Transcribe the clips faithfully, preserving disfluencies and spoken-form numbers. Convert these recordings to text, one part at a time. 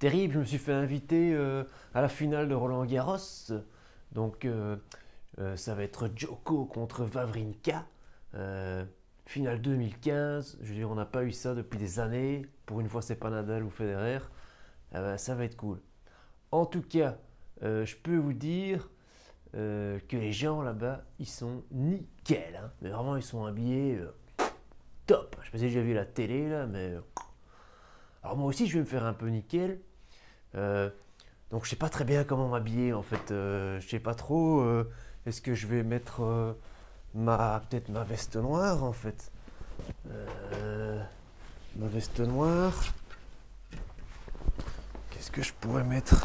terrible, je me suis fait inviter euh, à la finale de Roland Garros. Donc euh, euh, ça va être Djoko contre Wawrinka. Euh, finale deux mille quinze, je veux dire on n'a pas eu ça depuis des années. Pour une fois c'est pas Nadal ou Federer. Eh ben, ça va être cool. En tout cas, euh, je peux vous dire euh, que les gens là-bas, ils sont nickel. Hein. Mais vraiment, ils sont habillés euh, top. Je sais pas si j'ai vu la télé là, mais... Alors moi aussi, je vais me faire un peu nickel. Euh, donc je sais pas très bien comment m'habiller en fait. Euh, je sais pas trop. Euh, Est-ce que je vais mettre euh, ma peut-être ma veste noire en fait. Euh, ma veste noire. Qu'est-ce que je pourrais mettre?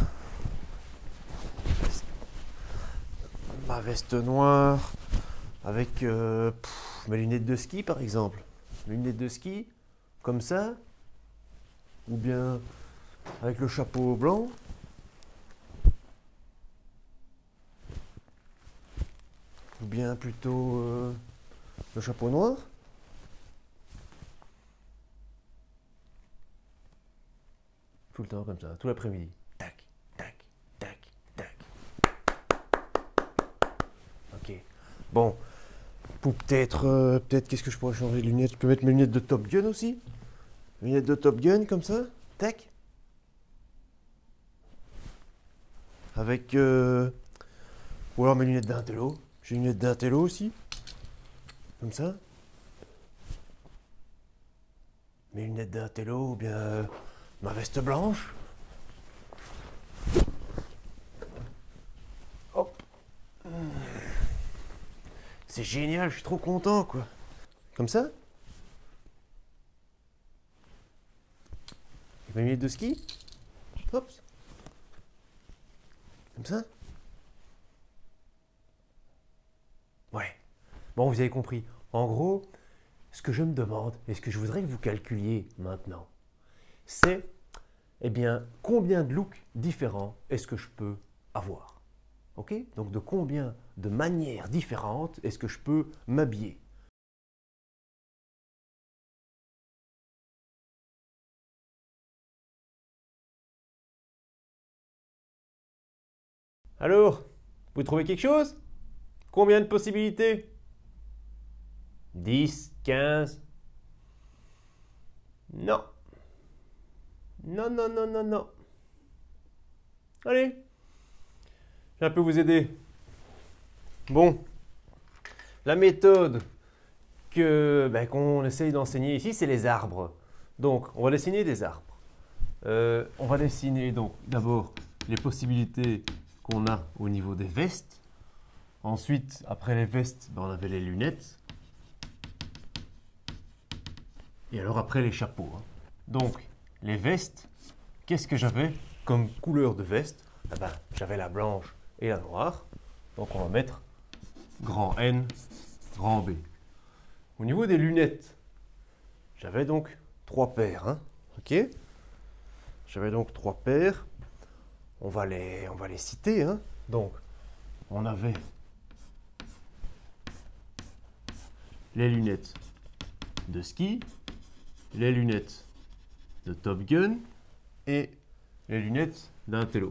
Ma veste noire avec euh, pff, mes lunettes de ski par exemple. Mes lunettes de ski comme ça. Ou bien avec le chapeau blanc. Ou bien plutôt euh, le chapeau noir. Tout le temps comme ça, tout l'après-midi. Tac, tac, tac, tac. Ok. Bon. Pour peut-être, euh, peut-être qu'est-ce que je pourrais changer de lunettes? Je peux mettre mes lunettes de Top Gun aussi. Lunettes de Top Gun comme ça. Tac. Avec... Euh, ou alors mes lunettes d'intello. J'ai une lunette d'intello aussi. Comme ça. Mes lunettes d'intello ou bien euh, ma veste blanche. Hop. C'est génial, je suis trop content quoi. Comme ça. Mes lunettes de ski. Hop. Comme ça. Ouais. Bon, vous avez compris. En gros, ce que je me demande et ce que je voudrais que vous calculiez maintenant, c'est, eh bien, combien de looks différents est-ce que je peux avoir? Ok? Donc, de combien de manières différentes est-ce que je peux m'habiller? Alors, vous trouvez quelque chose? Combien de possibilités? dix, quinze? Non. Non, non, non, non, non. Allez, je vais un peu vous aider. Bon, la méthode que ben, qu'on essaye d'enseigner ici, c'est les arbres. Donc, on va dessiner des arbres. Euh, on va dessiner donc d'abord les possibilités qu'on a au niveau des vestes. Ensuite, après les vestes, ben, on avait les lunettes. Et alors après les chapeaux. Hein. Donc, les vestes, qu'est-ce que j'avais comme couleur de veste? Eh ben, j'avais la blanche et la noire. Donc, on va mettre grand N, grand B. Au niveau des lunettes, j'avais donc trois paires. Hein. Ok? J'avais donc trois paires. On va les, on va les citer. Hein. Donc, on avait les lunettes de ski, les lunettes de Top Gun et les lunettes d'intello.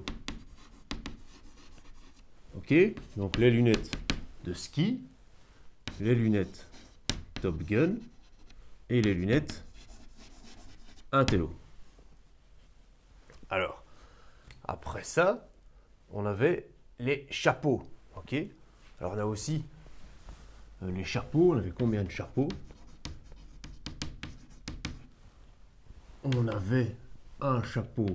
Ok, donc les lunettes de ski, les lunettes Top Gun et les lunettes intello. Alors, après ça, on avait les chapeaux. Ok, alors on a aussi euh, les chapeaux. On avait combien de chapeaux? On avait un chapeau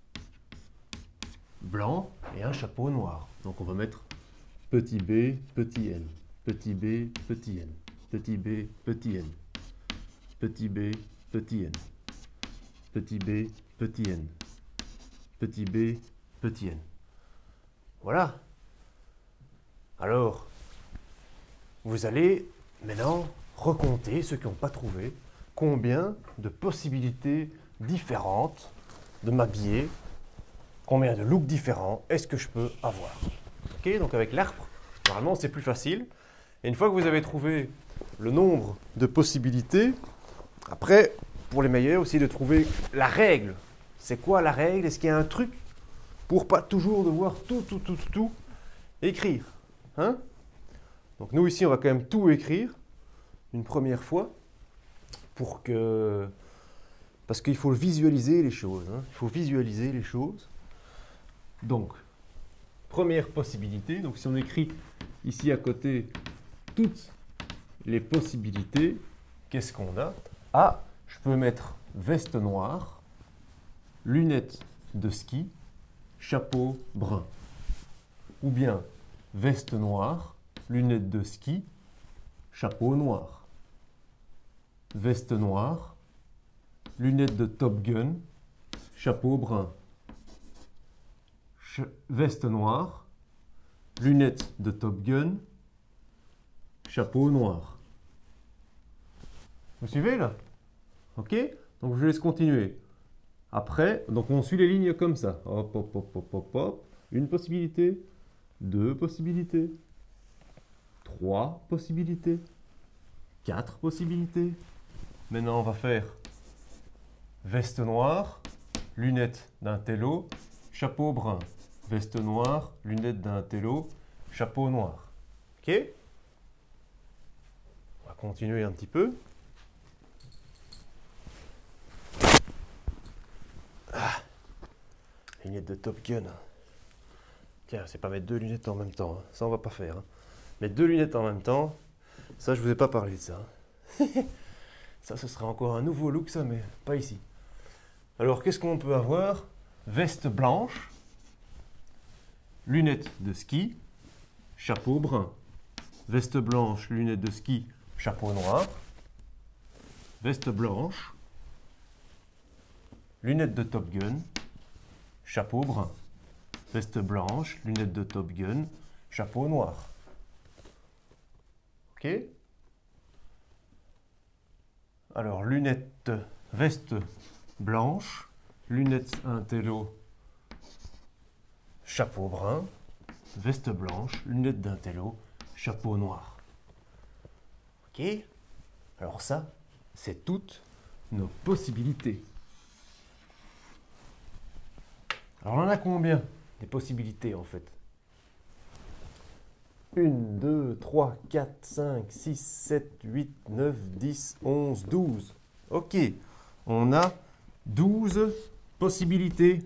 blanc et un chapeau noir. Donc on va mettre petit b, petit n, petit b, petit n, petit b, petit n, petit b, petit n, petit b, petit n, petit b, petit n. Voilà. Alors, vous allez maintenant recompter ceux qui n'ont pas trouvé combien de possibilités différentes de m'habiller, combien de looks différents est-ce que je peux avoir. Ok, donc avec l'arbre, normalement c'est plus facile. Et une fois que vous avez trouvé le nombre de possibilités, après, pour les meilleurs aussi, de trouver la règle C'est quoi la règle? Est-ce qu'il y a un truc pour pas toujours devoir tout, tout, tout, tout, tout écrire, hein? Donc nous ici, on va quand même tout écrire une première fois pour que... Parce qu'il faut visualiser les choses, hein? Il faut visualiser les choses. Donc, première possibilité, donc si on écrit ici à côté toutes les possibilités, qu'est-ce qu'on a? Ah, je peux mettre veste noire, lunettes de ski, chapeau brun. Ou bien veste noire, lunettes de ski, chapeau noir. Veste noire, lunettes de Top Gun, chapeau brun. Ch veste noire, lunettes de Top Gun, chapeau noir. Vous suivez là? Ok? Donc je laisse continuer. Après, donc on suit les lignes comme ça. Hop, hop, hop, hop, hop, hop. Une possibilité, deux possibilités, trois possibilités, quatre possibilités. Maintenant, on va faire veste noire, lunettes d'un télo, chapeau brun. Veste noire, lunettes d'un télo, chapeau noir. Ok? On va continuer un petit peu. Ah, lunettes de Top Gun. Tiens, c'est pas mettre deux lunettes en même temps. Hein. Ça, on va pas faire. Hein. Mettre deux lunettes en même temps, ça, je vous ai pas parlé de ça. Hein. Ça, ce sera encore un nouveau look, ça, mais pas ici. Alors, qu'est-ce qu'on peut avoir? Veste blanche, lunettes de ski, chapeau brun. Veste blanche, lunettes de ski, chapeau noir. Veste blanche, lunettes de Top Gun, chapeau brun. Veste blanche, lunettes de Top Gun, chapeau noir. Ok? Alors, lunettes, veste blanche, lunettes intello, chapeau brun, veste blanche, lunettes d'intello, chapeau noir. Ok? Alors ça, c'est toutes nos possibilités. Alors on en a combien des possibilités en fait? un, deux, trois, quatre, cinq, six, sept, huit, neuf, dix, onze, douze. Ok, on a douze possibilités.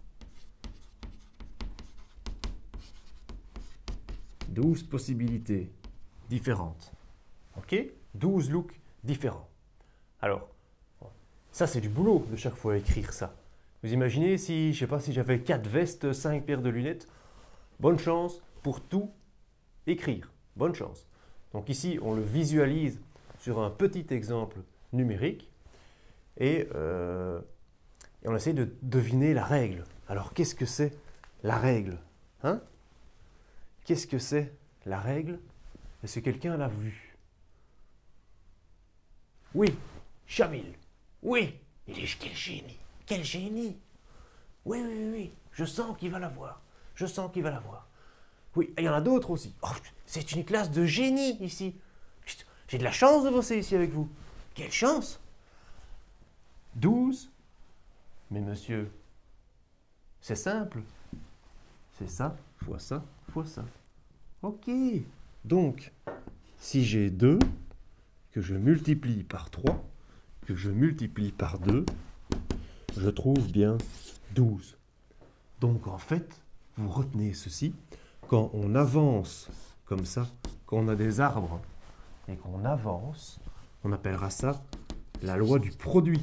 douze possibilités différentes. Ok? douze looks différents. Alors, ça c'est du boulot de chaque fois écrire ça. Vous imaginez si, je sais pas, si j'avais quatre vestes, cinq paires de lunettes, bonne chance pour tout écrire. Bonne chance. Donc ici, on le visualise sur un petit exemple numérique et, euh, et on essaie de deviner la règle. Alors, qu'est-ce que c'est la règle? Hein? Qu'est-ce que c'est la règle? Est-ce que quelqu'un l'a vu? Oui, Chamil. Oui, il est quel génie. Quel génie! Oui, oui, oui, oui, je sens qu'il va l'avoir. Je sens qu'il va l'avoir. Oui, il y en a d'autres aussi. Oh, c'est une classe de génie ici. J'ai de la chance de bosser ici avec vous. Quelle chance! douze. Mais monsieur, c'est simple. C'est ça, fois ça, fois ça. Ok. Donc, si j'ai deux, que je multiplie par trois, que je multiplie par deux, je trouve bien douze. Donc en fait, vous retenez ceci, quand on avance comme ça, quand on a des arbres et qu'on avance, on appellera ça la loi du produit.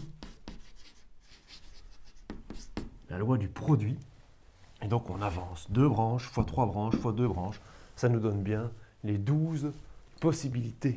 La loi du produit. Et donc on avance deux branches, fois trois branches, fois deux branches. Ça nous donne bien les douze possibilités.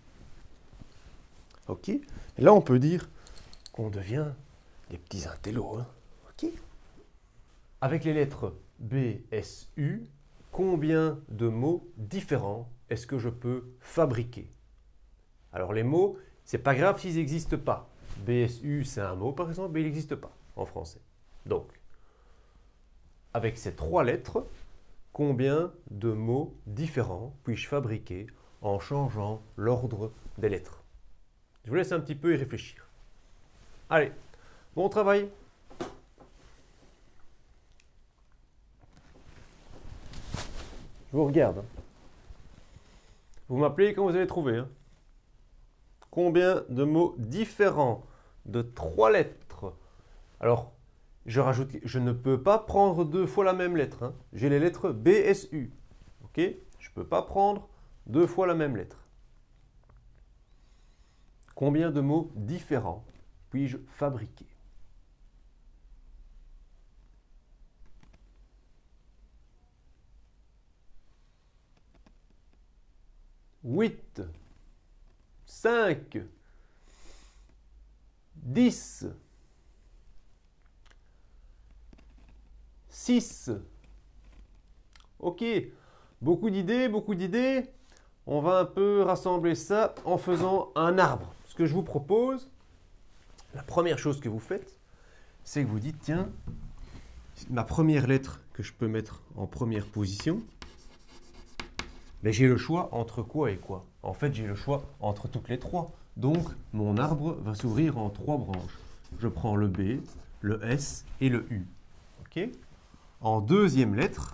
Ok? Et là on peut dire qu'on devient des petits intellos, hein. Ok. Avec les lettres B, S, U, combien de mots différents est-ce que je peux fabriquer? Alors les mots, c'est pas grave s'ils n'existent pas. B, S, U, c'est un mot par exemple, mais il n'existe pas en français. Donc, avec ces trois lettres, combien de mots différents puis-je fabriquer en changeant l'ordre des lettres? Je vous laisse un petit peu y réfléchir. Allez, bon travail! Je vous regarde. Vous m'appelez quand vous avez trouvé. Hein. Combien de mots différents de trois lettres? Alors, je rajoute, je ne peux pas prendre deux fois la même lettre. Hein. J'ai les lettres B, S, U. Ok? Je ne peux pas prendre deux fois la même lettre. Combien de mots différents puis-je fabriquer? Huit, cinq, dix, six. Ok, beaucoup d'idées, beaucoup d'idées. On va un peu rassembler ça en faisant un arbre. Ce que je vous propose, la première chose que vous faites, c'est que vous dites, tiens, ma première lettre que je peux mettre en première position, mais j'ai le choix entre quoi et quoi? En fait, j'ai le choix entre toutes les trois. Donc, mon arbre va s'ouvrir en trois branches. Je prends le B, le S et le U. Ok? En deuxième lettre,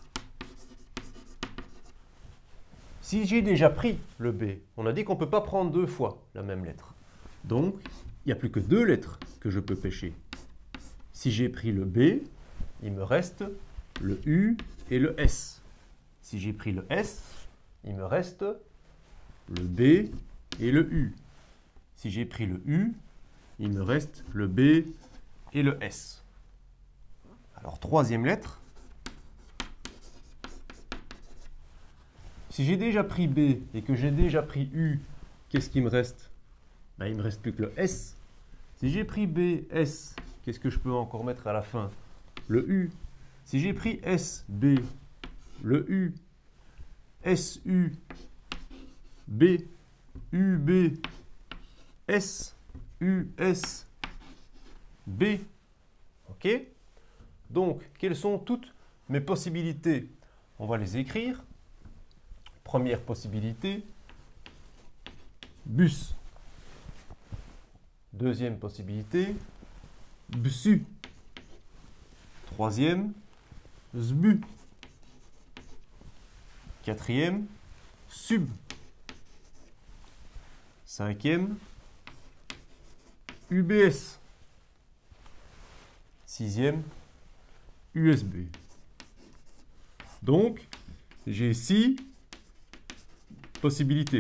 si j'ai déjà pris le B, on a dit qu'on ne peut pas prendre deux fois la même lettre. Donc, il n'y a plus que deux lettres que je peux pêcher. Si j'ai pris le B, il me reste le U et le S. Si j'ai pris le S, il me reste le B et le U. Si j'ai pris le U, il me reste le B et le S. Alors, troisième lettre. Si j'ai déjà pris B et que j'ai déjà pris U, qu'est-ce qui me reste? Ben, il ne me reste plus que le S. Si j'ai pris B, S, qu'est-ce que je peux encore mettre à la fin? Le U. Si j'ai pris S, B, le U, S, U, B, U, B, S, U, S, B. OK? Donc, quelles sont toutes mes possibilités? On va les écrire. Première possibilité, bus. Deuxième possibilité, bsu. Troisième, zbu. Quatrième, sub. Cinquième, U B S. Sixième, U S B. Donc, j'ai six possibilités.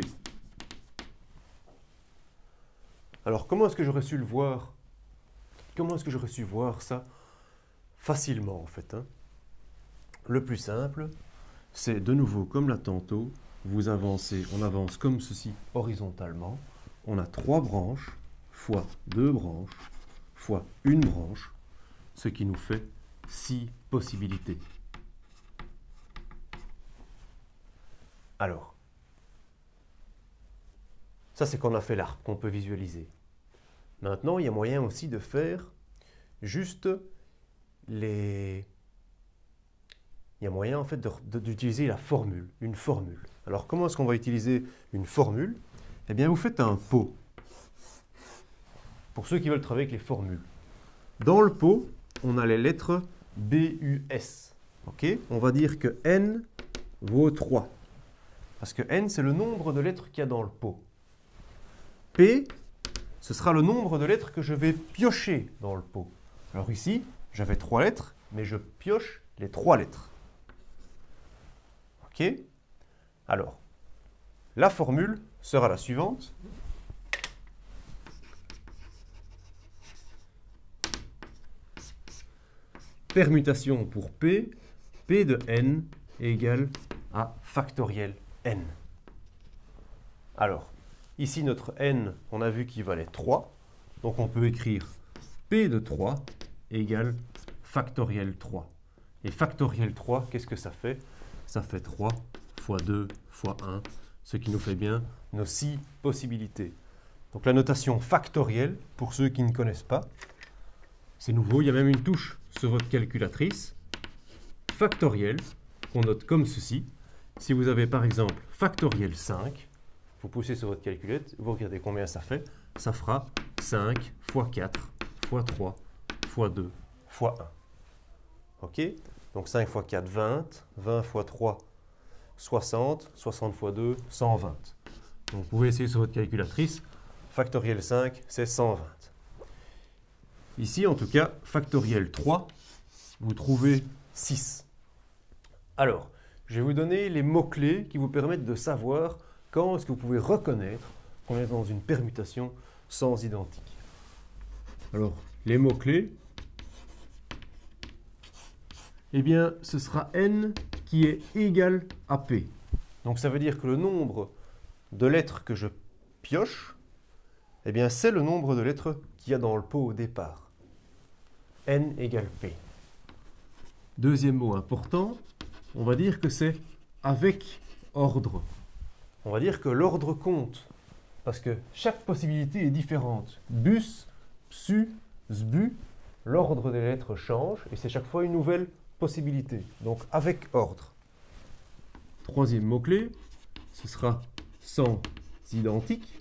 Alors, comment est-ce que j'aurais su le voir? Comment est-ce que j'aurais su voir ça facilement, en fait, hein? Le plus simple, c'est de nouveau, comme là tantôt, vous avancez, on avance comme ceci, horizontalement. On a trois branches, fois deux branches, fois une branche, ce qui nous fait six possibilités. Alors, ça c'est qu'on a fait l'arbre, qu'on peut visualiser. Maintenant, il y a moyen aussi de faire juste les... Il y a moyen en fait d'utiliser la formule, une formule. Alors comment est-ce qu'on va utiliser une formule? Eh bien, vous faites un pot. Pour ceux qui veulent travailler avec les formules. Dans le pot, on a les lettres B, U, S. Okay? On va dire que N vaut trois. Parce que N, c'est le nombre de lettres qu'il y a dans le pot. P, ce sera le nombre de lettres que je vais piocher dans le pot. Alors ici, j'avais trois lettres, mais je pioche les trois lettres. OK? Alors, la formule sera la suivante. Permutation pour P, P de N égale à factoriel N. Alors, ici notre N, on a vu qu'il valait trois. Donc on peut écrire P de trois égale factoriel trois. Et factoriel trois, qu'est-ce que ça fait? Ça fait trois fois deux fois un, ce qui nous fait bien nos six possibilités. Donc la notation factorielle, pour ceux qui ne connaissent pas, c'est nouveau, il y a même une touche sur votre calculatrice. Factoriel, qu'on note comme ceci. Si vous avez par exemple factoriel cinq, vous poussez sur votre calculette, vous regardez combien ça fait. Ça fera cinq fois quatre fois trois fois deux fois un. OK? Donc cinq fois quatre, vingt. vingt fois trois, soixante, soixante fois deux, cent vingt. Donc vous pouvez essayer sur votre calculatrice. Factoriel cinq, c'est cent vingt. Ici, en tout cas, factoriel trois, vous trouvez six. Alors, je vais vous donner les mots-clés qui vous permettent de savoir quand est-ce que vous pouvez reconnaître qu'on est dans une permutation sans identique. Alors, les mots-clés, eh bien, ce sera n qui est égal à p. Donc, ça veut dire que le nombre de lettres que je pioche, eh bien, c'est le nombre de lettres qu'il y a dans le pot au départ. N égale P. Deuxième mot important, on va dire que c'est avec ordre. On va dire que l'ordre compte, parce que chaque possibilité est différente. Bus, psu, zbu, l'ordre des lettres change, et c'est chaque fois une nouvelle possibilité. Donc avec ordre. Troisième mot-clé, ce sera sans identique.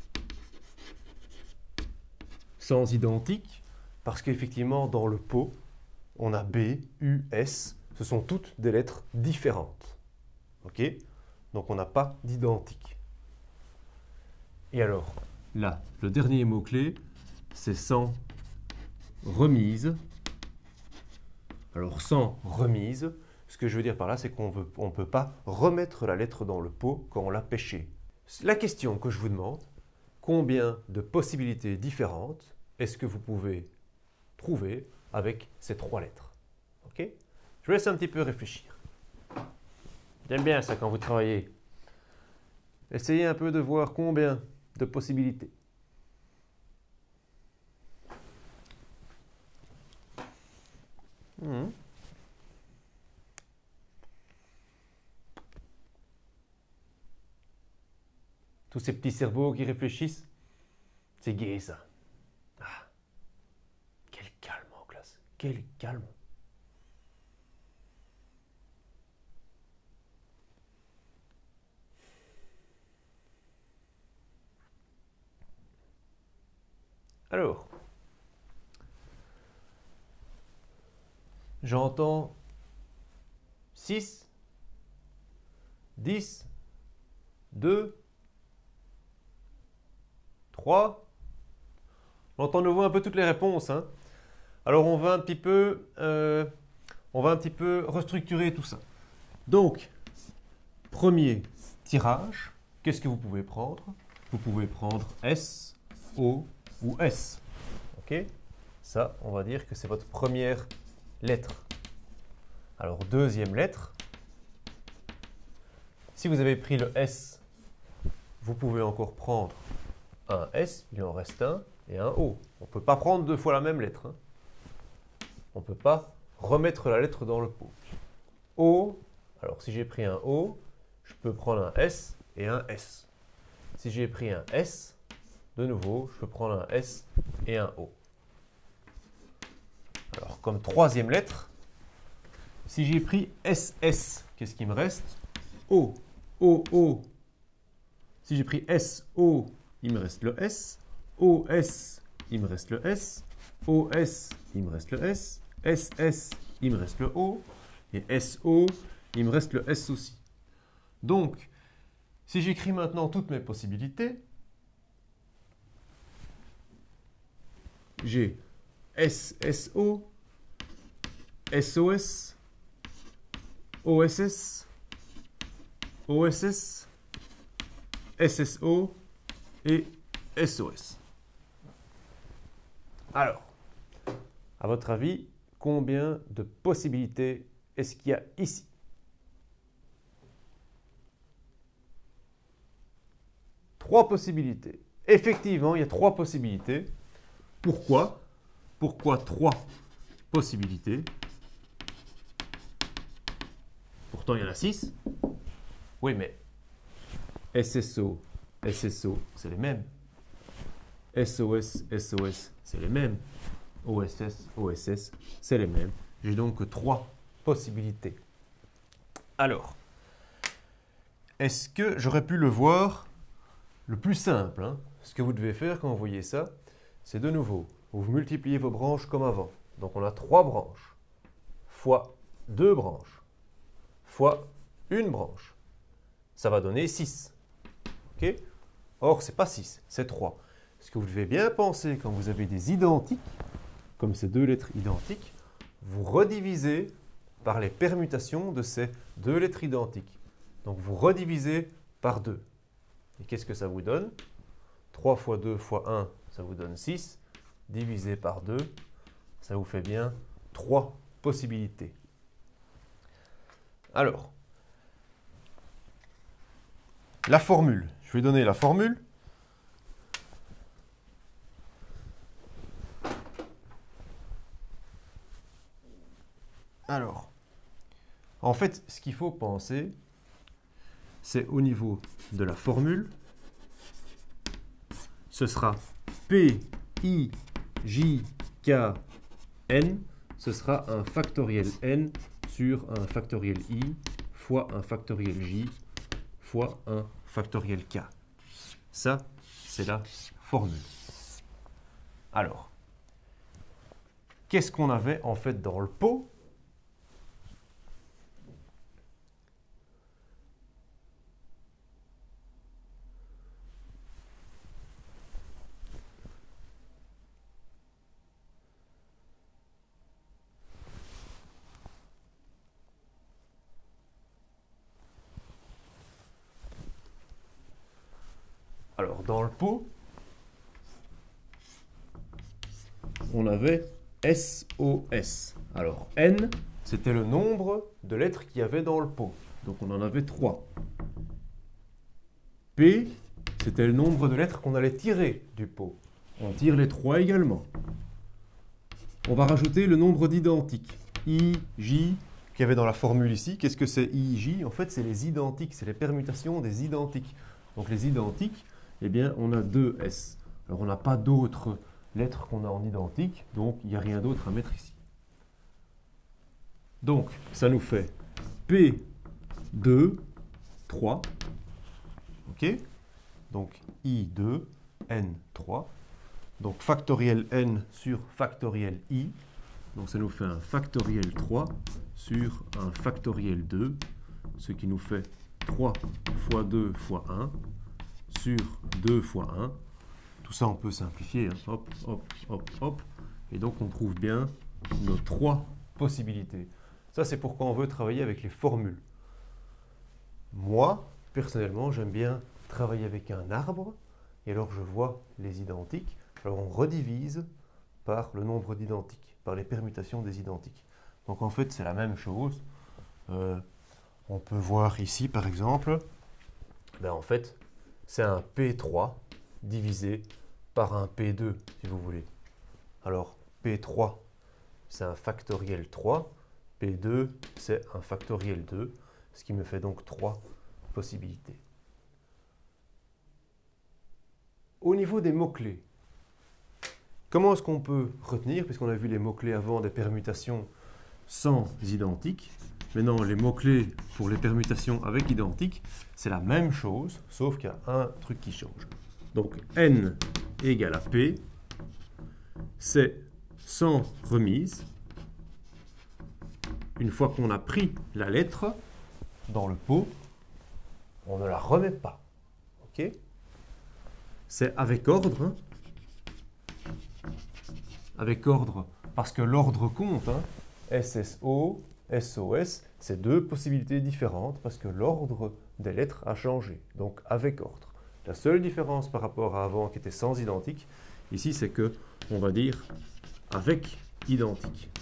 Sans identique, parce qu'effectivement, dans le pot, on a B, U, S. Ce sont toutes des lettres différentes. OK? Donc, on n'a pas d'identique. Et alors, là, le dernier mot-clé, c'est sans remise. Alors, sans remise, ce que je veux dire par là, c'est qu'on ne peut pas remettre la lettre dans le pot quand on l'a pêchée. La question que je vous demande, combien de possibilités différentes est-ce que vous pouvez trouver avec ces trois lettres? Ok? Je vous laisse un petit peu réfléchir. J'aime bien ça quand vous travaillez. Essayez un peu de voir combien de possibilités. Mmh. Tous ces petits cerveaux qui réfléchissent, c'est gai ça. Ah, quel calme en classe, quel calme. Alors, j'entends six, dix, deux, trois. J'entends de nouveau un peu toutes les réponses. Hein. Alors, on va un petit peu, euh, on va un petit peu restructurer tout ça. Donc, premier tirage, qu'est-ce que vous pouvez prendre? Vous pouvez prendre S, O ou S. OK? Ça, on va dire que c'est votre première lettre. Alors, deuxième lettre. Si vous avez pris le S, vous pouvez encore prendre un S, il en reste un, et un O. On ne peut pas prendre deux fois la même lettre. Hein. On ne peut pas remettre la lettre dans le pot. O, alors si j'ai pris un O, je peux prendre un S et un S. Si j'ai pris un S, de nouveau, je peux prendre un S et un O. Alors, comme troisième lettre, si j'ai pris S S, qu'est-ce qui me reste? O, O, O. Si j'ai pris S, O, il me reste le S. O, S, il me reste le S. O, S, il me reste le S. S, S, il me reste le O. Et S, O, il me reste le S aussi. Donc, si j'écris maintenant toutes mes possibilités, j'ai S S O, S O S, O S S, O S S, S S O et S O S. Alors, à votre avis, combien de possibilités est-ce qu'il y a ici? Trois possibilités. Effectivement, il y a trois possibilités. Pourquoi? Pourquoi trois possibilités? Pourtant, il y en a six. Oui, mais S S O, S S O, c'est les mêmes. S O S, S O S, c'est les mêmes. O S S, O S S, c'est les mêmes. J'ai donc que trois possibilités. Alors, est-ce que j'aurais pu le voir le plus simple, hein? Ce que vous devez faire quand vous voyez ça, c'est de nouveau, vous multipliez vos branches comme avant. Donc on a trois branches, fois deux branches, fois une branche. ça va donner six. Okay? Or, ce n'est pas six, c'est trois. Ce que vous devez bien penser quand vous avez des identiques, comme ces deux lettres identiques, vous redivisez par les permutations de ces deux lettres identiques. Donc, vous redivisez par deux. Et qu'est-ce que ça vous donne? trois fois deux fois un, ça vous donne six. Divisé par deux, ça vous fait bien trois possibilités. Alors, la formule. Je vais donner la formule. Alors, en fait, ce qu'il faut penser, c'est au niveau de la formule, ce sera P, I, J, K, N, ce sera un factoriel N sur un factoriel I fois un factoriel J fois un factoriel K. Ça, c'est la formule. Alors, qu'est-ce qu'on avait en fait dans le pot? Alors, dans le pot, on avait S O S. Alors, N, c'était le nombre de lettres qu'il y avait dans le pot. Donc, on en avait trois. P, c'était le nombre de lettres qu'on allait tirer du pot. On tire les trois également. On va rajouter le nombre d'identiques. I, J, qu'il y avait dans la formule ici. Qu'est-ce que c'est I, J? En fait, c'est les identiques. C'est les permutations des identiques. Donc, les identiques, eh bien, on a deux S. Alors, on n'a pas d'autres lettres qu'on a en identique, donc il n'y a rien d'autre à mettre ici. Donc, ça nous fait P deux, trois, ok? Donc, I deux, N trois. Donc, factoriel N sur factoriel I. Donc, ça nous fait un factoriel trois sur un factoriel deux, ce qui nous fait trois fois deux fois un. Sur deux fois un. Tout ça, on peut simplifier. Hein. Hop, hop, hop, hop. Et donc, on trouve bien nos trois possibilités. Ça, c'est pourquoi on veut travailler avec les formules. Moi, personnellement, j'aime bien travailler avec un arbre. Et alors, je vois les identiques. Alors, on redivise par le nombre d'identiques, par les permutations des identiques. Donc, en fait, c'est la même chose. Euh, on peut voir ici, par exemple, ben, en fait, c'est un P trois divisé par un P deux, si vous voulez. Alors, P trois, c'est un factoriel trois. P deux, c'est un factoriel deux, ce qui me fait donc trois possibilités. Au niveau des mots-clés, comment est-ce qu'on peut retenir, puisqu'on a vu les mots-clés avant des permutations sans identiques. Maintenant, les mots-clés pour les permutations avec identiques, c'est la même chose, sauf qu'il y a un truc qui change. Donc, N égale à P, c'est sans remise. Une fois qu'on a pris la lettre dans le pot, on ne la remet pas. Ok? C'est avec ordre. Hein? Avec ordre, parce que l'ordre compte. Hein? S S O, S O S, c'est deux possibilités différentes parce que l'ordre des lettres a changé. Donc avec ordre. La seule différence par rapport à avant qui était sans identique, ici c'est que on va dire avec identique.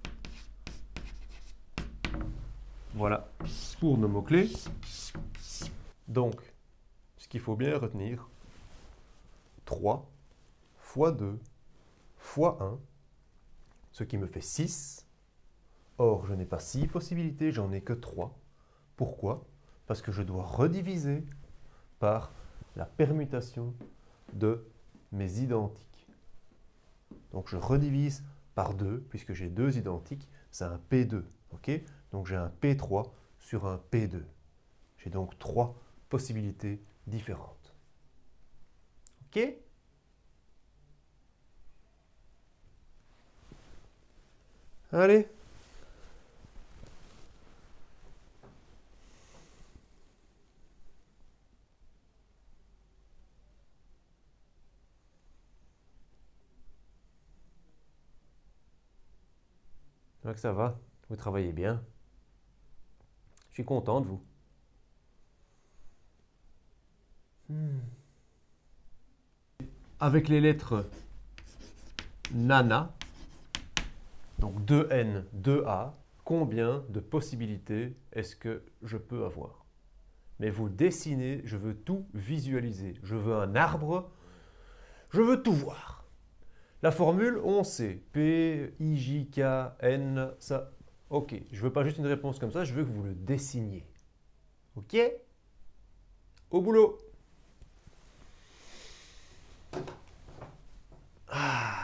Voilà pour nos mots-clés. Donc, ce qu'il faut bien retenir, trois fois deux fois un, ce qui me fait six. Or, je n'ai pas six possibilités, j'en ai que trois. Pourquoi? Parce que je dois rediviser par la permutation de mes identiques. Donc, je redivise par deux, puisque j'ai deux identiques, c'est un P deux. Okay? Donc, j'ai un P trois sur un P deux. J'ai donc trois possibilités différentes. OK? Allez! vois que ça va, vous travaillez bien. Je suis content de vous. Hmm. Avec les lettres Nana, donc deux N, deux A, combien de possibilités est-ce que je peux avoir? Mais vous dessinez, je veux tout visualiser. Je veux un arbre, je veux tout voir. La formule, on sait. P, I, J, K, N, ça. Ok, je ne veux pas juste une réponse comme ça, je veux que vous le dessiniez. Ok? Au boulot! Ah.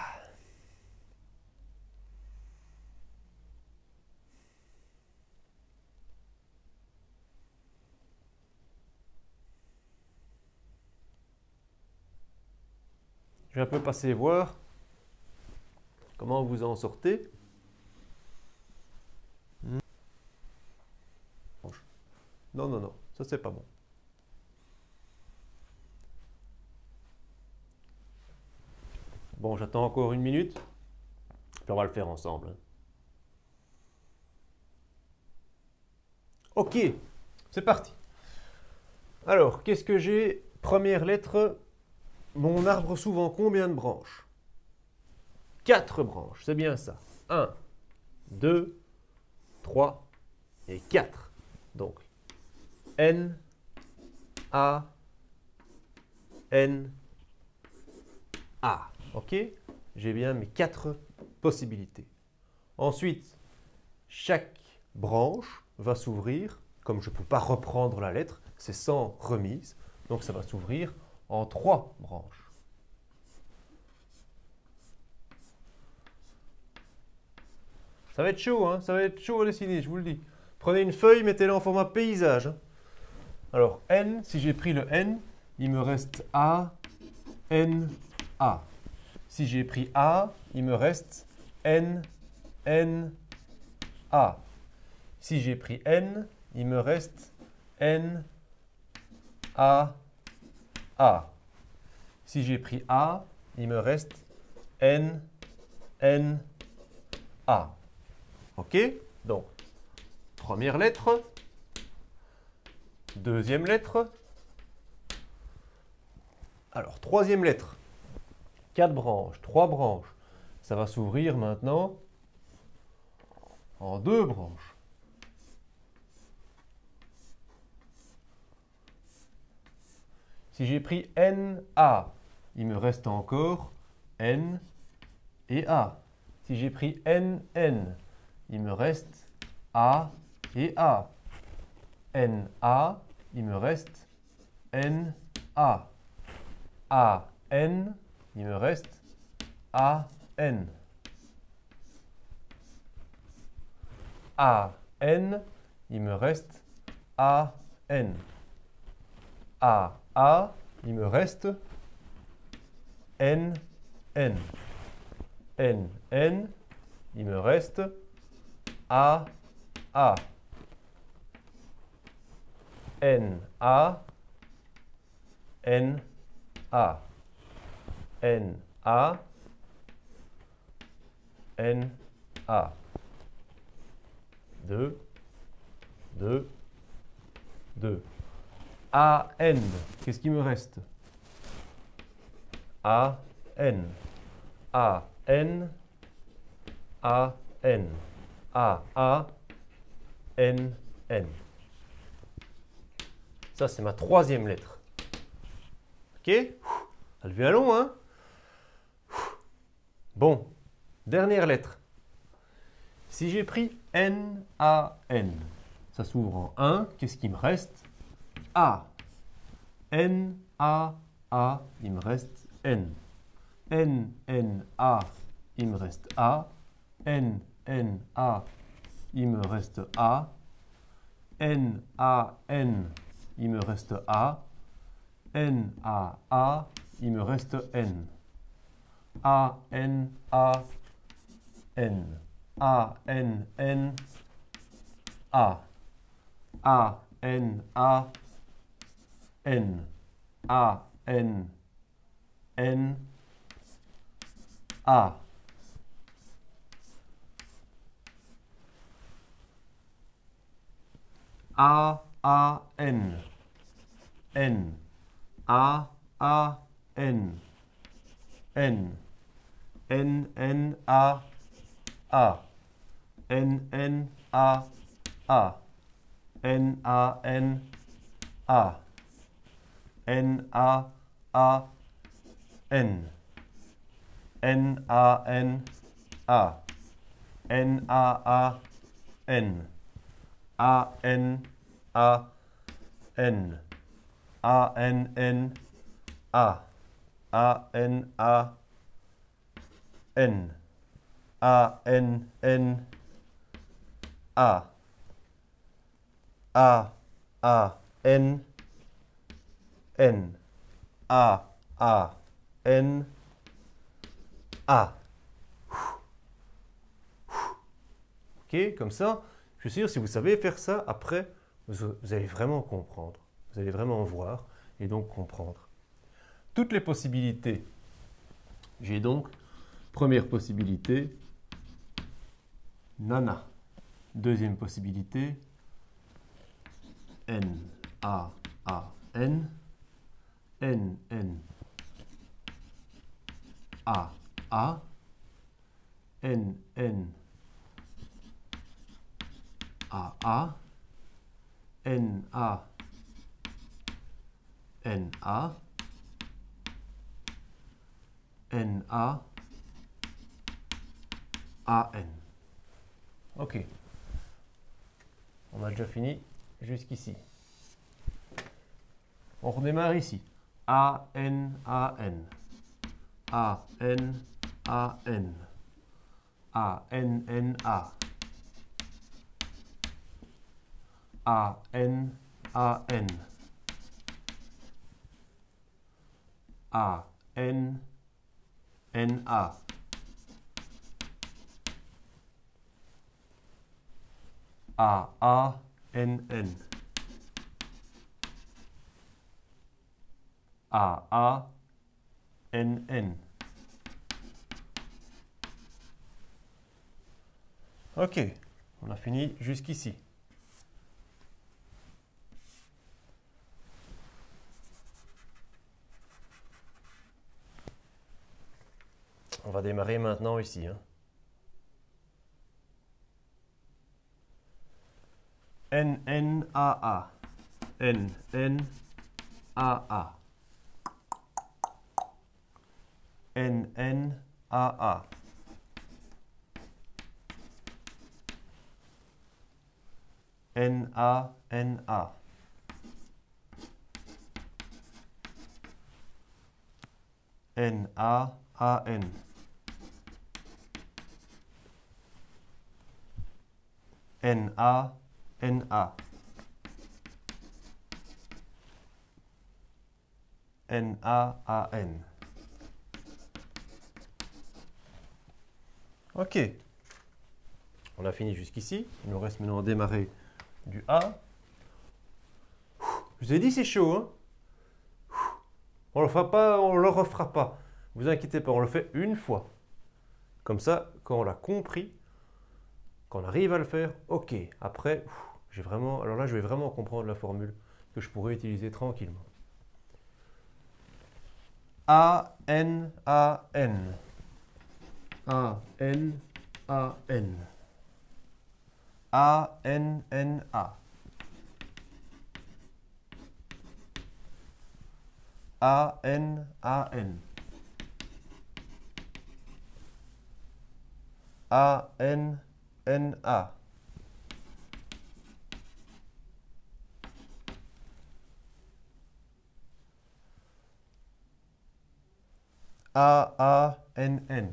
Je vais un peu passer voir comment vous en sortez. Non, non, non, ça c'est pas bon. Bon, j'attends encore une minute, puis on va le faire ensemble. Ok, c'est parti. Alors, qu'est-ce que j'ai? Première lettre, mon arbre souvent combien de branches? Quatre branches, c'est bien ça. un, deux, trois et quatre. Donc, N, A, N, A. Ok? J'ai bien mes quatre possibilités. Ensuite, chaque branche va s'ouvrir, comme je ne peux pas reprendre la lettre, c'est sans remise, donc ça va s'ouvrir en trois branches. Ça va être chaud, hein? Ça va être chaud à dessiner, je vous le dis. Prenez une feuille, mettez-la en format paysage. Hein. Alors, N, si j'ai pris le N, il me reste A, N, A. Si j'ai pris A, il me reste N, N, A. Si j'ai pris N, il me reste N, A, A. Si j'ai pris A, il me reste N, N, A. Ok? Donc, première lettre, deuxième lettre. Alors, troisième lettre. Quatre branches, trois branches. Ça va s'ouvrir maintenant en deux branches. Si j'ai pris N, A, il me reste encore N et A. Si j'ai pris N, N, il me reste A et A. N, A, il me reste N, A. A, N, il me reste A, N. A, N, il me reste A, N. A, A, il me reste N, N. N, N, il me reste A, A. N, A, N, A. N, A, N, A. deux, deux, deux. A, N. Qu'est-ce qui me reste? A, N. A, N. A, N. A, A, N, N. Ça, c'est ma troisième lettre. Ok? Elle devient long, hein? Bon, dernière lettre. Si j'ai pris N, A, N, ça s'ouvre en un. Qu'est-ce qui me reste? A. N, A, A, il me reste N. N, N, A, il me reste A. N, N, A, il me reste A. N, A, N, il me reste A. N, A, A, il me reste N. A, N, A, N. A, N, N, A. A, N, A, N. A, N, N, A. A, A, N. N. A, A, N. N. N, N, A, A. N, N, A, A. N, A, N, A. N, A, A, N. N, A, N, A. N, A, A, N. A, N, A, N. A, N, N, A. A, N, A, N. A, N, N, A. A, A, N, N. A, A, N, A. Ok, comme ça, je suis sûr, si vous savez faire ça, après, vous, vous allez vraiment comprendre. Vous allez vraiment voir et donc comprendre. Toutes les possibilités. J'ai donc, première possibilité, Nana. Deuxième possibilité, N, A, A, N. N, N, A, A. N, N, A, A. N, A, N, A. N, A, A, N. Ok. On a déjà fini jusqu'ici. On redémarre ici. A, N, A, N. A, N, A, N. A, N, N, A. A, N, A, N. A, N, N, A. A, A, N, N. A, A, N, N. Ok, on a fini jusqu'ici. On va démarrer maintenant ici. Hein. N, N, A, A. N, N, A, A. N, N, A, A. N, A, N, A. N, A, A, N. N, A, N, A. N, A, A, N. Ok. On a fini jusqu'ici. Il nous reste maintenant à démarrer du A. Je vous ai dit, c'est chaud, hein? On le fera pas, on le refera pas. Vous inquiétez pas, on le fait une fois. Comme ça, quand on l'a compris, quand on arrive à le faire, ok. Après, j'ai vraiment, alors là, je vais vraiment comprendre la formule que je pourrais utiliser tranquillement. A, N, A, N. A, N, A, N. A, N, N, A. A, N, A, N. A, N, N, A. A, A, N, N.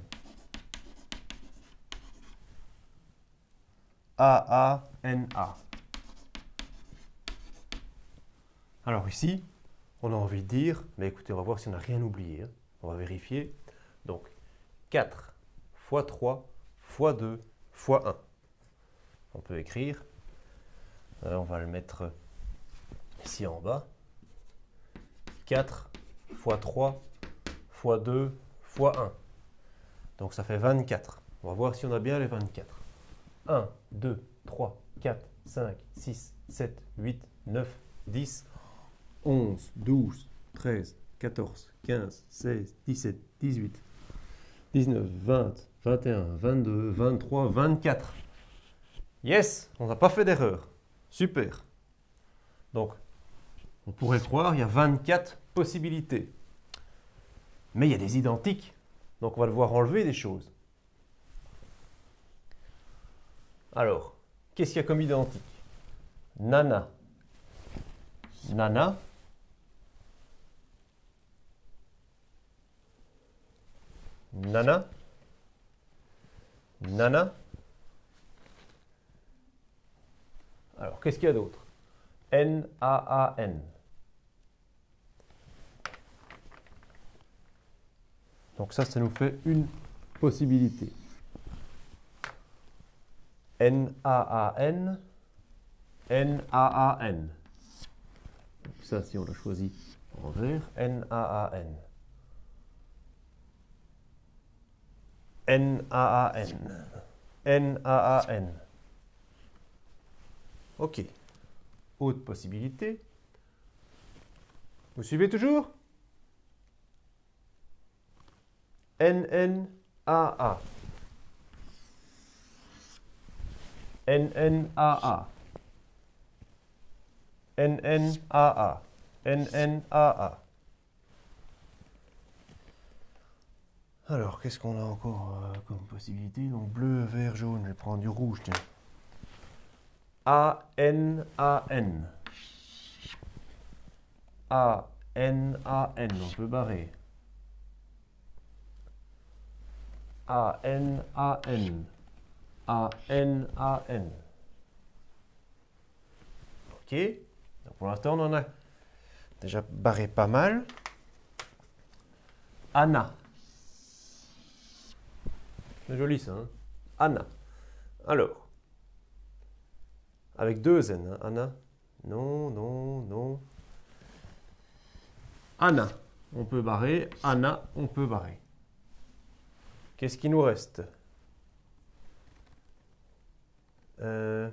A, A, N, A. Alors ici, on a envie de dire, mais écoutez, on va voir si on n'a rien oublié. Hein. On va vérifier. Donc, quatre fois trois fois deux fois un. On peut écrire. Euh, on va le mettre ici en bas. quatre fois trois fois deux fois un. Donc ça fait vingt-quatre. On va voir si on a bien les vingt-quatre. un, deux, trois, quatre, cinq, six, sept, huit, neuf, dix, onze, douze, treize, quatorze, quinze, seize, dix-sept, dix-huit, dix-neuf, vingt, vingt et un, vingt-deux, vingt-trois, vingt-quatre. Yes, on n'a pas fait d'erreur. Super. Donc, on pourrait croire, il y a vingt-quatre possibilités. Mais il y a des identiques. Donc, on va devoir enlever des choses. Alors, qu'est-ce qu'il y a comme identique? Nana. Nana. Nana. Nana. Alors, qu'est-ce qu'il y a d'autre? N A A N. Donc ça, ça nous fait une possibilité. N A A N. N A A N. Donc ça, si on l'a choisi en vert, N A A N. N A A N. N A A N. Ok. Autre possibilité. Vous suivez toujours? N N A A. N N A A. N N A A. N N A A. Alors, qu'est-ce qu'on a encore euh, comme possibilité? Donc, bleu, vert, jaune. Je vais prendre du rouge, tiens. A N A N. A N A N. On peut barrer. A N A N. A N A N. Ok. Donc pour l'instant, on en a déjà barré pas mal. Anna. C'est joli ça, hein? Anna. Alors. Avec deux N, hein? Anna. Non, non, non. Anna. On peut barrer. Anna, on peut barrer. Qu'est-ce qui nous reste? euh...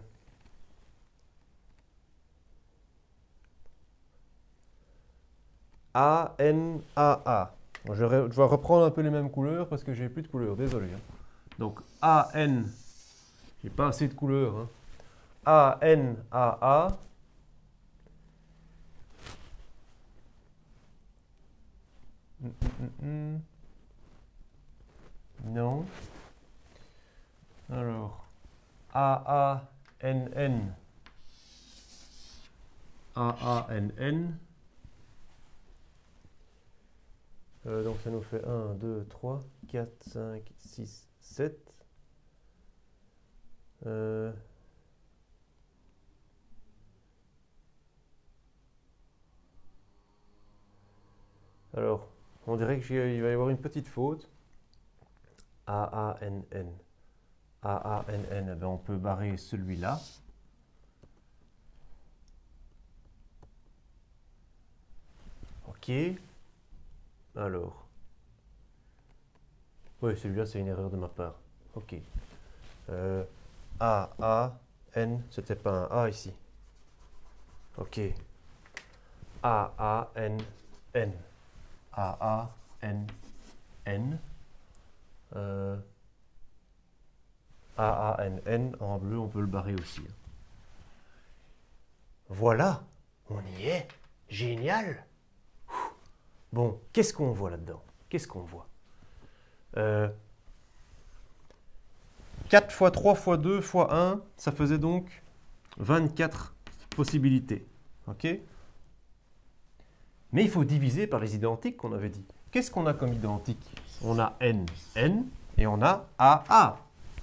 A N A A. Je, je vais reprendre un peu les mêmes couleurs parce que j'ai plus de couleurs, désolé. Hein. Donc A N, j'ai pas assez de couleurs. Hein. A N A A. Mm, mm, mm. Non. Alors, A A N N. A A N N. Euh, donc ça nous fait un, deux, trois, quatre, cinq, six, sept. Euh... Alors, on dirait qu'il va y avoir une petite faute. A A N N. A A N N, eh bien, on peut barrer celui-là. Ok. Alors. Oui, celui-là, c'est une erreur de ma part. Ok. Euh, A, A, N, c'était pas un A ici. Ok. A, A, N, N. A, A, N, N. Euh, A, A, N, N. En bleu, on peut le barrer aussi. Voilà. On y est. Génial. Bon, qu'est-ce qu'on voit là-dedans? Qu'est-ce qu'on voit? euh, quatre fois trois fois deux fois un, ça faisait donc vingt-quatre possibilités. Ok? Mais il faut diviser par les identiques qu'on avait dit. Qu'est-ce qu'on a comme identique? On a N, N, et on a A, A.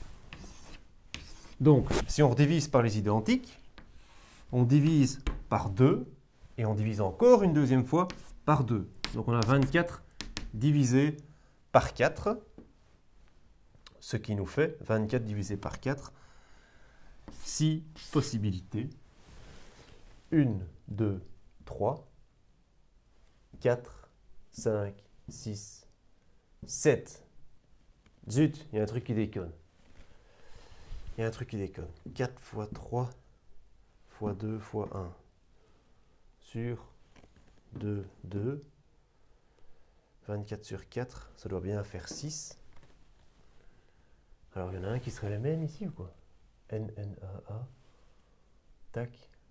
Donc, si on redivise par les identiques, on divise par deux, et on divise encore une deuxième fois par deux. Donc on a vingt-quatre divisé par quatre, ce qui nous fait vingt-quatre divisé par quatre, six possibilités. un, deux, trois, quatre, cinq, six, sept. Zut, il y a un truc qui déconne. Il y a un truc qui déconne. quatre fois trois fois deux fois un sur deux, deux. vingt-quatre sur quatre, ça doit bien faire six. Alors il y en a un qui serait le même ici ou quoi? N, N, A, A. Tac.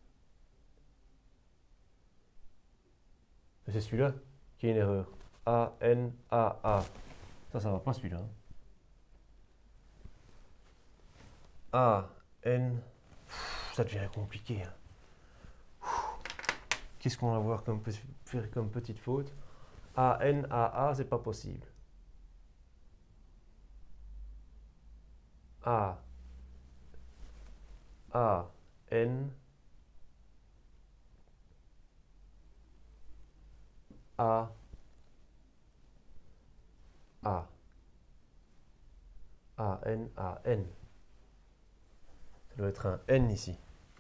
C'est celui-là qui est une erreur. A, N, A, A. Ça, ça va pas celui-là. A, N. Ça devient compliqué. Qu'est-ce qu'on va voir comme, faire comme petite faute? A, N, A, A, c'est pas possible. A, A, N, A, A, A, N, A, N. Ça doit être un N ici.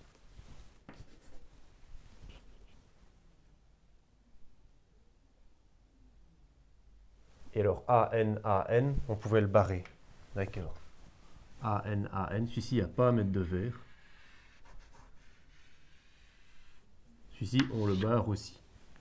Et alors A, N, A, N, on pouvait le barrer. D'accord. A, N, A, N. Celui-ci, il n'y a pas à mettre de vert. Celui-ci, on le barre aussi.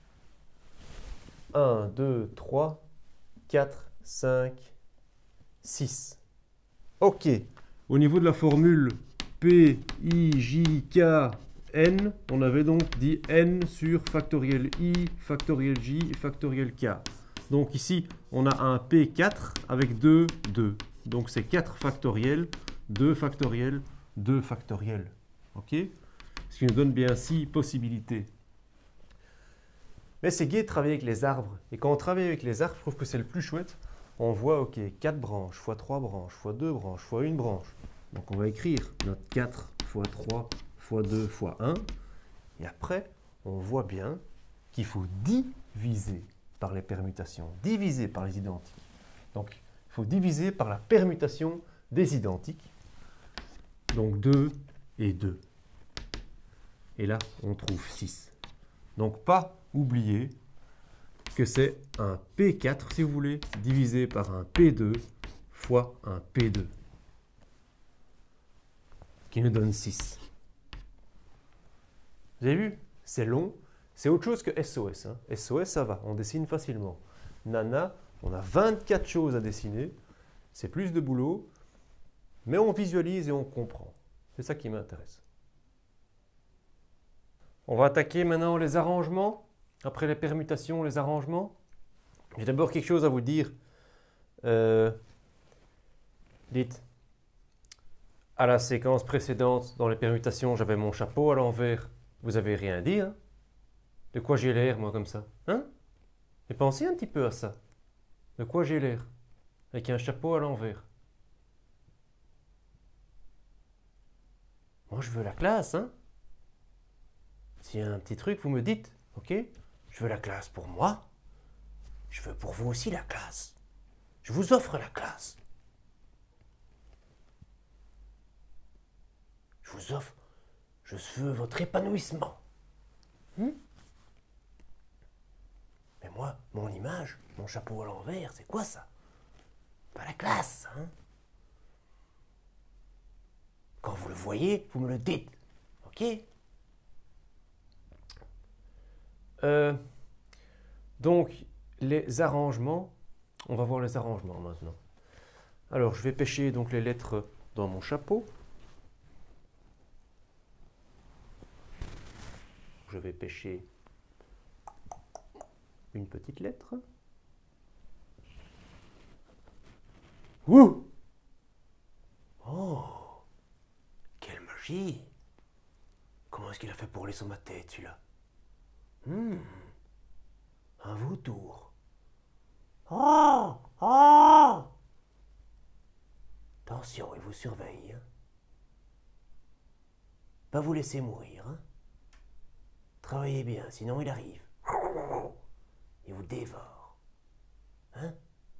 un, deux, trois, quatre, cinq, six. OK. Au niveau de la formule P, I, J, K, N, on avait donc dit N sur factoriel I, factoriel J, factoriel K. Donc ici, on a un P quatre avec deux, deux. Donc c'est quatre factoriels, deux factoriels, deux factoriels. OK? Ce qui nous donne bien six possibilités. Mais c'est gai de travailler avec les arbres. Et quand on travaille avec les arbres, je trouve que c'est le plus chouette. On voit, OK, quatre branches, fois trois branches, fois deux branches, fois une branche. Donc on va écrire notre quatre fois trois fois deux fois un. Et après, on voit bien qu'il faut diviser par les permutations, diviser par les identiques. Donc, il faut diviser par la permutation des identiques. Donc, deux et deux. Et là, on trouve six. Donc, pas oublier que c'est un P quatre, si vous voulez, divisé par un P deux fois un P deux, qui nous donne six. Vous avez vu? C'est long. C'est autre chose que S O S. Hein. S O S, ça va, on dessine facilement. Nana, on a vingt-quatre choses à dessiner. C'est plus de boulot, mais on visualise et on comprend. C'est ça qui m'intéresse. On va attaquer maintenant les arrangements. Après les permutations, les arrangements. J'ai d'abord quelque chose à vous dire. Euh, dites, à la séquence précédente, dans les permutations, j'avais mon chapeau à l'envers. Vous n'avez rien dit, hein? De quoi j'ai l'air, moi, comme ça? Hein? Et pensez un petit peu à ça. De quoi j'ai l'air? Avec un chapeau à l'envers. Moi, je veux la classe, hein? S'il y a un petit truc, vous me dites, ok? Je veux la classe pour moi. Je veux pour vous aussi la classe. Je vous offre la classe. Je vous offre, je veux votre épanouissement. Hmm? Mais moi, mon image, mon chapeau à l'envers, c'est quoi ça? Pas la classe, hein? Quand vous le voyez, vous me le dites, ok? Euh, donc, les arrangements, on va voir les arrangements maintenant. Alors, je vais pêcher donc les lettres dans mon chapeau. Je vais pêcher une petite lettre. Ouh! Oh! Quelle magie! Comment est-ce qu'il a fait pour aller sur ma tête, celui-là? Hmm. Un vautour. Oh! Oh! Attention, il vous surveille. Hein? Pas vous laisser mourir. Hein? Travaillez bien, sinon il arrive. Il vous dévore. Hein?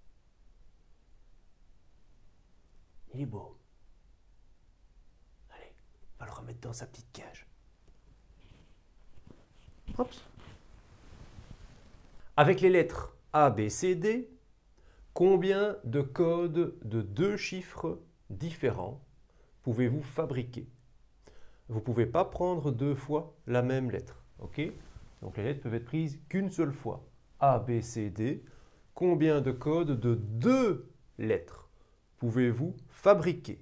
Il est beau. Allez, on va le remettre dans sa petite cage. Hop. Avec les lettres A, B, C, D, combien de codes de deux chiffres différents pouvez-vous fabriquer? vous ne pouvez pas prendre deux fois la même lettre. Ok? Donc les lettres peuvent être prises qu'une seule fois. A, B, C, D. Combien de codes de deux lettres pouvez-vous fabriquer?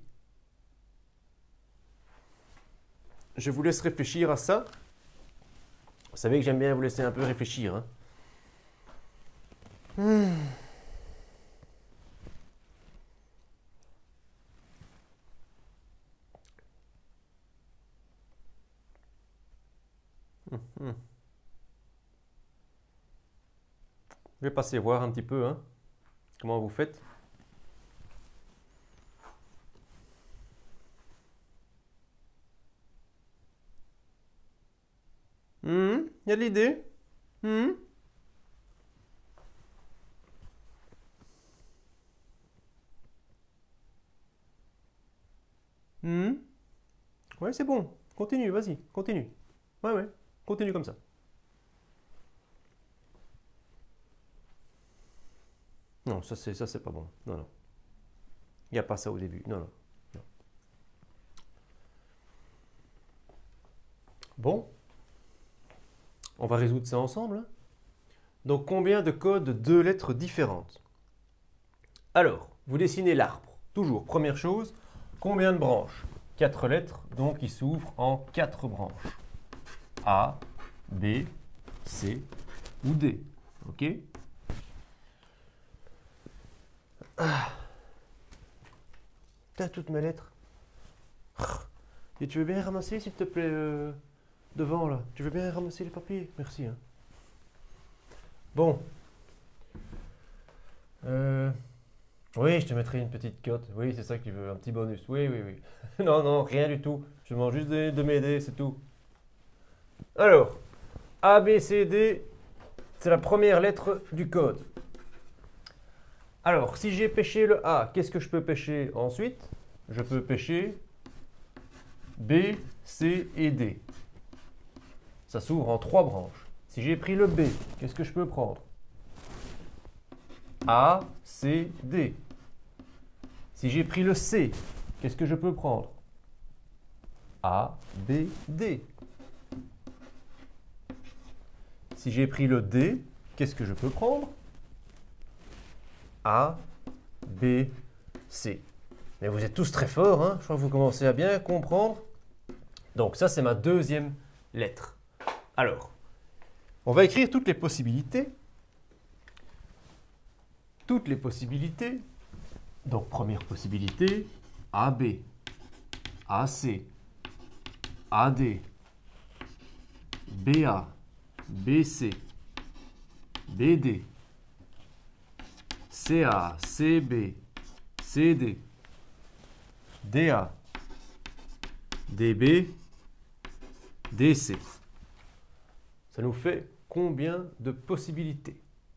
Je vous laisse réfléchir à ça. Vous savez que j'aime bien vous laisser un peu réfléchir. Hein. Hmm. Hum. Je vais passer voir un petit peu hein, comment vous faites. Il y a de l'idée. Hum. Hum. Ouais, c'est bon. Continue, vas-y, continue. Ouais, ouais. Continue comme ça. Non, ça c'est ça c'est pas bon. Non, non. Il n'y a pas ça au début. Non, non, non. Bon. On va résoudre ça ensemble. Hein. Donc, combien de codes de deux lettres différentes? Alors, vous dessinez l'arbre. Toujours, première chose, combien de branches? Quatre lettres, donc il s'ouvre en quatre branches. A, B, C ou D. Ok? Ah. T'as toutes mes lettres. Et tu veux bien ramasser, s'il te plaît, euh, devant là? Tu veux bien ramasser les papiers? Merci. Hein. Bon. Euh... Oui, je te mettrai une petite cote. Oui, c'est ça que tu veux, un petit bonus. Oui, oui, oui. Non, non, rien du tout. Je demande juste de, de m'aider, c'est tout. Alors, A, B, C, D, c'est la première lettre du code. Alors, si j'ai pêché le A, qu'est-ce que je peux pêcher ensuite? Je peux pêcher B, C et D. Ça s'ouvre en trois branches. Si j'ai pris le B, qu'est-ce que je peux prendre? A, C, D. Si j'ai pris le C, qu'est-ce que je peux prendre? A, B, D. Si j'ai pris le D, qu'est-ce que je peux prendre? A, B, C. Mais vous êtes tous très forts, hein? Je crois que vous commencez à bien comprendre. Donc ça, c'est ma deuxième lettre. Alors, on va écrire toutes les possibilités. Toutes les possibilités. Donc, première possibilité, A B, A C, A D, B A, B C, B D, C A, C B, C D, D A, D B, D C. Ça nous fait combien de possibilités?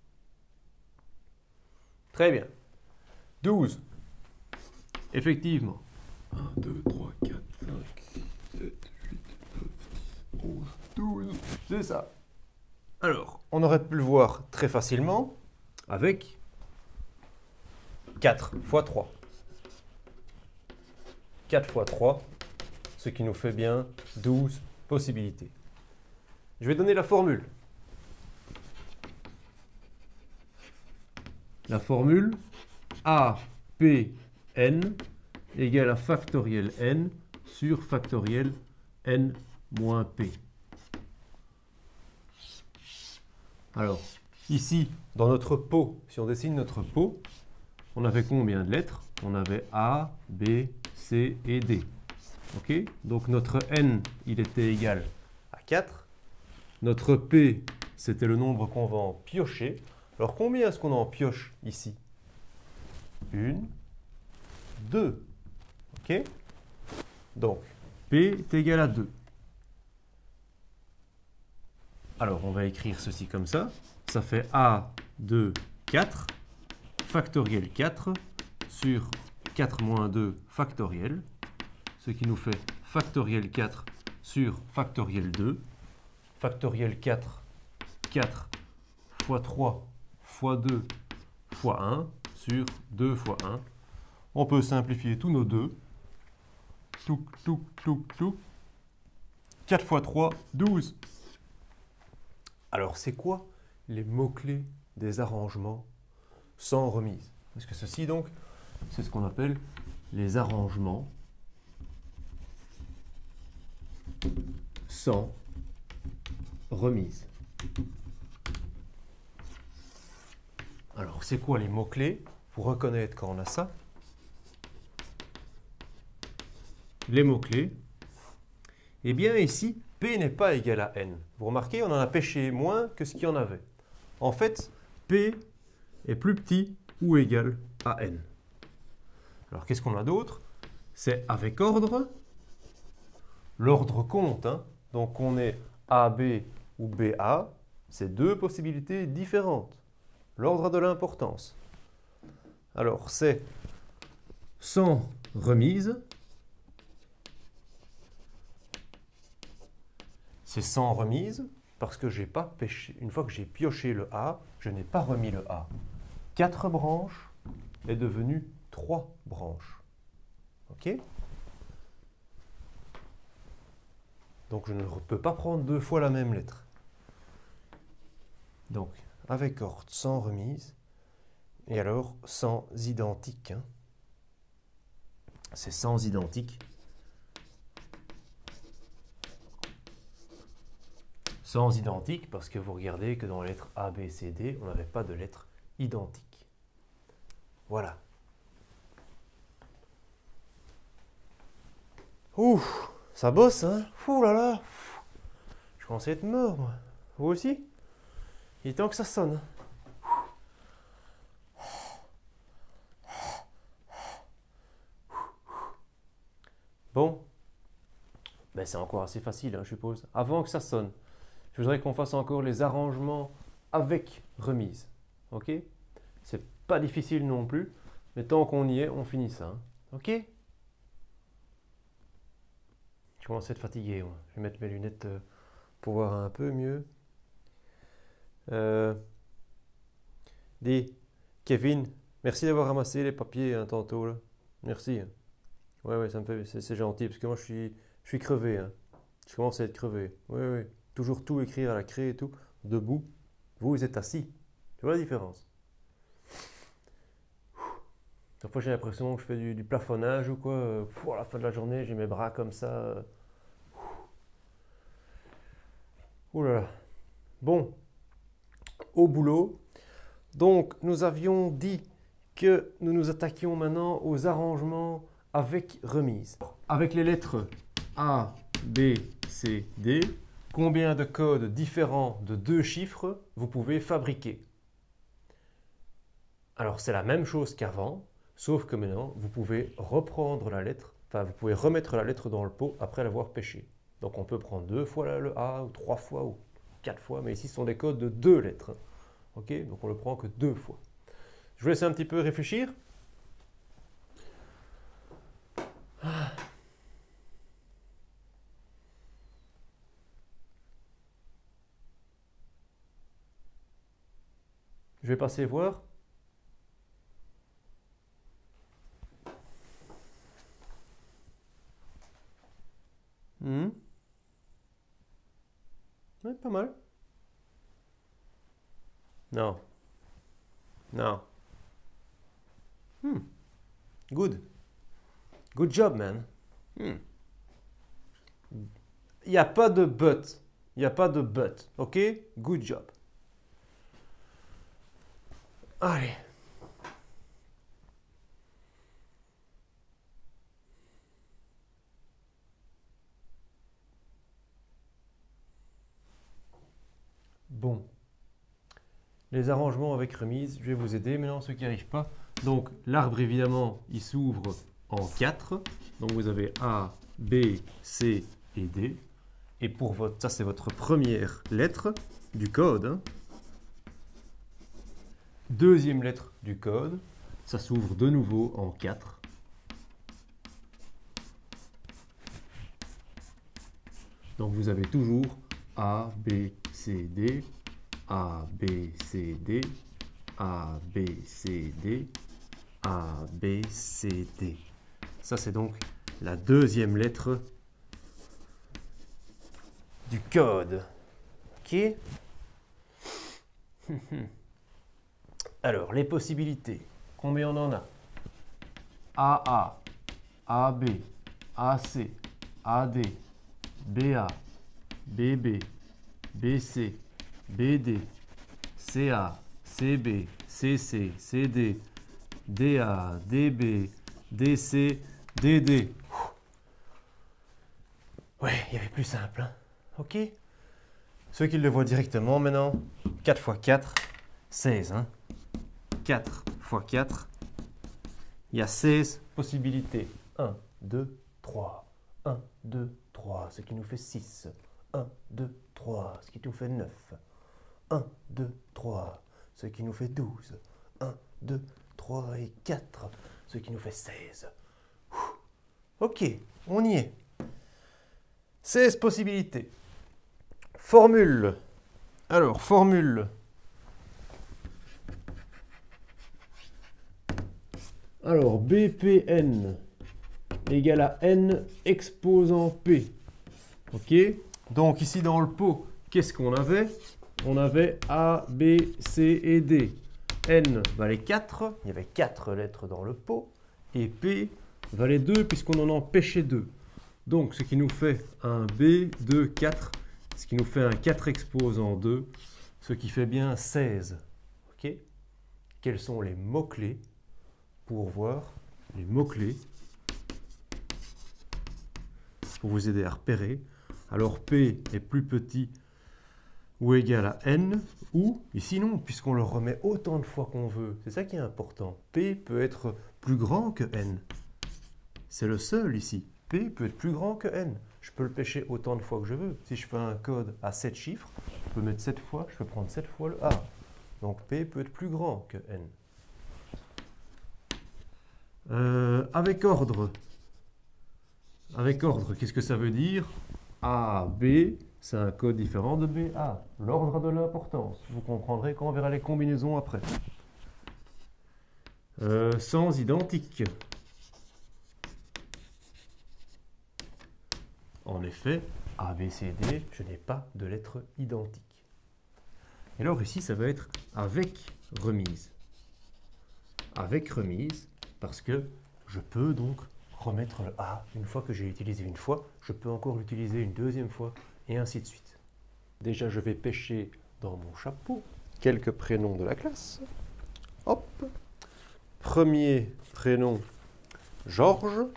Très bien. douze. Effectivement. un, deux, trois, quatre, cinq, six, sept, huit, neuf, dix, onze, douze. C'est ça. Alors, on aurait pu le voir très facilement avec quatre fois trois. quatre fois trois, ce qui nous fait bien douze possibilités. Je vais donner la formule. La formule A P N égale à factoriel N sur factoriel N moins P. Alors, ici, dans notre pot, si on dessine notre pot, on avait combien de lettres? On avait A, B, C et D. Ok? Donc notre N, il était égal à quatre. Notre P, c'était le nombre qu'on va en piocher. Alors combien est-ce qu'on en pioche ici? Une, deux. Ok? Donc, P est égal à deux. Alors, on va écrire ceci comme ça. Ça fait A, deux, quatre, factoriel quatre, sur quatre moins deux factoriel, ce qui nous fait factoriel quatre sur factoriel deux. Factoriel quatre, quatre fois trois fois deux fois un sur deux fois un. On peut simplifier tous nos deux. Touc, touc, touc, touc. quatre fois trois, douze. Alors, c'est quoi les mots-clés des arrangements sans remise? Parce que ceci, donc, c'est ce qu'on appelle les arrangements sans remise. Alors, c'est quoi les mots-clés pour reconnaître quand on a ça? Les mots-clés. Eh bien, ici, P n'est pas égal à N. Vous remarquez, on en a pêché moins que ce qu'il y en avait. En fait, P est plus petit ou égal à N. Alors, qu'est-ce qu'on a d'autre? C'est avec ordre. L'ordre compte, hein. Donc, on est A B ou B A. C'est deux possibilités différentes. L'ordre a de l'importance. Alors, c'est sans remise. C'est sans remise parce que j'ai pas pêché. Une fois que j'ai pioché le A, je n'ai pas remis le A. Quatre branches est devenu trois branches. OK? Donc je ne peux pas prendre deux fois la même lettre. Donc, avec ordre, sans remise. Et alors, sans identique. Hein. C'est sans identique. Sans identique, parce que vous regardez que dans les lettres A, B, C, D, on n'avait pas de lettres identiques. Voilà. Ouh, ça bosse, hein? Ouh là là. Je commence à être mort, moi. Vous aussi? Il est temps que ça sonne. Bon. Ben, c'est encore assez facile, hein, je suppose. Avant que ça sonne, je voudrais qu'on fasse encore les arrangements avec remise. Ok? C'est pas difficile non plus, mais tant qu'on y est, on finit ça. Hein. Ok? Je commence à être fatigué. Moi. Je vais mettre mes lunettes euh, pour voir un peu mieux. Euh, dis, Kevin, merci d'avoir ramassé les papiers hein, tantôt. Là. Merci. Ouais, ouais, ça me fait, c'est gentil parce que moi je suis, je suis crevé. Hein. Je commence à être crevé. Oui, oui. Toujours tout écrire à la craie et tout, debout. Vous, vous êtes assis. Tu vois la différence? Parfois, j'ai l'impression que je fais du, du plafonnage ou quoi. Pff, à la fin de la journée, j'ai mes bras comme ça. Ouh là là. Bon, au boulot. Donc, nous avions dit que nous nous attaquions maintenant aux arrangements avec remise. Avec les lettres A, B, C, D, combien de codes différents de deux chiffres vous pouvez fabriquer? Alors, c'est la même chose qu'avant, sauf que maintenant, vous pouvez reprendre la lettre, enfin, vous pouvez remettre la lettre dans le pot après l'avoir pêché. Donc, on peut prendre deux fois le A, ou trois fois, ou quatre fois, mais ici, ce sont des codes de deux lettres. OK? Donc, on ne le prend que deux fois. Je vous laisse un petit peu réfléchir. Je vais passer voir. Mmh. Ouais, pas mal. Non. Non. Hmm. Good. Good job, man. Hmm. Il n'y a pas de but. Il n'y a pas de but. OK? Good job. Allez. Bon. Les arrangements avec remise, je vais vous aider maintenant ceux qui n'y arrivent pas. Donc l'arbre évidemment, il s'ouvre en quatre. Donc vous avez A, B, C et D. Et pour votre, ça c'est votre première lettre du code. Hein. Deuxième lettre du code, ça s'ouvre de nouveau en quatre. Donc vous avez toujours A, B, C, D, A, B, C, D, A, B, C, D, A, B, C, D. Ça c'est donc la deuxième lettre du code. Ok. Alors, les possibilités. Combien on en a? A A, A B, A C, A D, B A, B B, B C, B D, C A, C B, C C, C D, D A, D B, D C, D D. Ouais, il y avait plus simple. Hein. Ok. Ceux qui le voient directement maintenant, quatre fois quatre, seize. Hein. quatre fois quatre, il y a seize possibilités. un, deux, trois. un, deux, trois, ce qui nous fait six. un, deux, trois, ce qui nous fait neuf. un, deux, trois, ce qui nous fait douze. un, deux, trois et quatre, ce qui nous fait seize. Ok, on y est. seize possibilités. Formule. Alors, formule. Alors, B P N égale à N exposant P. Ok. Donc, ici dans le pot, qu'est-ce qu'on avait? On avait A, B, C et D. N valait quatre. Il y avait quatre lettres dans le pot. Et P valait deux puisqu'on en empêchait deux. Donc, ce qui nous fait un B, deux, quatre. Ce qui nous fait un quatre exposant deux. Ce qui fait bien seize. Ok. Quels sont les mots-clés pour voir les mots-clés pour vous aider à repérer? Alors, P est plus petit ou égal à N, ou, ici non, puisqu'on le remet autant de fois qu'on veut. C'est ça qui est important. P peut être plus grand que N. C'est le seul ici. P peut être plus grand que N. Je peux le pêcher autant de fois que je veux. Si je fais un code à sept chiffres, je peux mettre sept fois, je peux prendre sept fois le A. Donc P peut être plus grand que N. Euh, avec ordre. Avec ordre, qu'est-ce que ça veut dire? A, B, c'est un code différent de B A. L'ordre de l'importance. Vous comprendrez quand on verra les combinaisons après. Euh, sens identique. En effet, A, B, C, D, je n'ai pas de lettres identiques. Et alors ici, ça va être avec remise. Avec remise, parce que je peux donc remettre le A. Une fois que j'ai utilisé une fois, je peux encore l'utiliser une deuxième fois, et ainsi de suite. Déjà, je vais pêcher dans mon chapeau quelques prénoms de la classe. Hop. Premier prénom, Georges.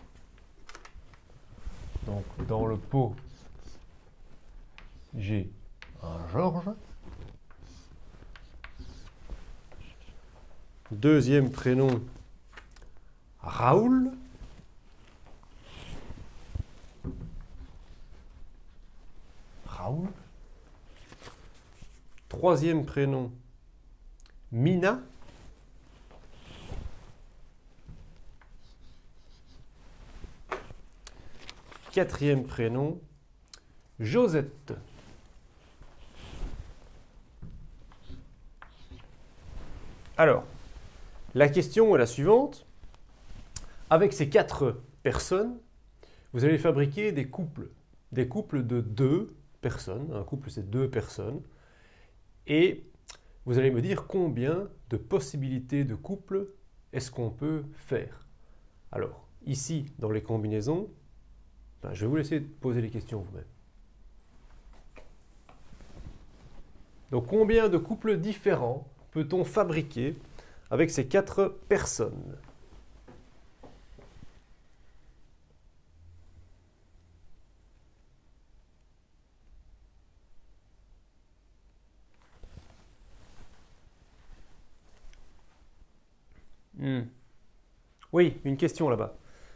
Donc, dans le pot, j'ai un Georges. Deuxième prénom, Raoul. Raoul. Troisième prénom, Mina. Quatrième prénom, Josette. Alors, la question est la suivante. Avec ces quatre personnes, vous allez fabriquer des couples. Des couples de deux personnes. Un couple, c'est deux personnes. Et vous allez me dire combien de possibilités de couple est-ce qu'on peut faire. Alors, ici, dans les combinaisons, ben, je vais vous laisser poser les questions vous-même. Donc, combien de couples différents peut-on fabriquer avec ces quatre personnes? Hmm. Oui, une question là-bas.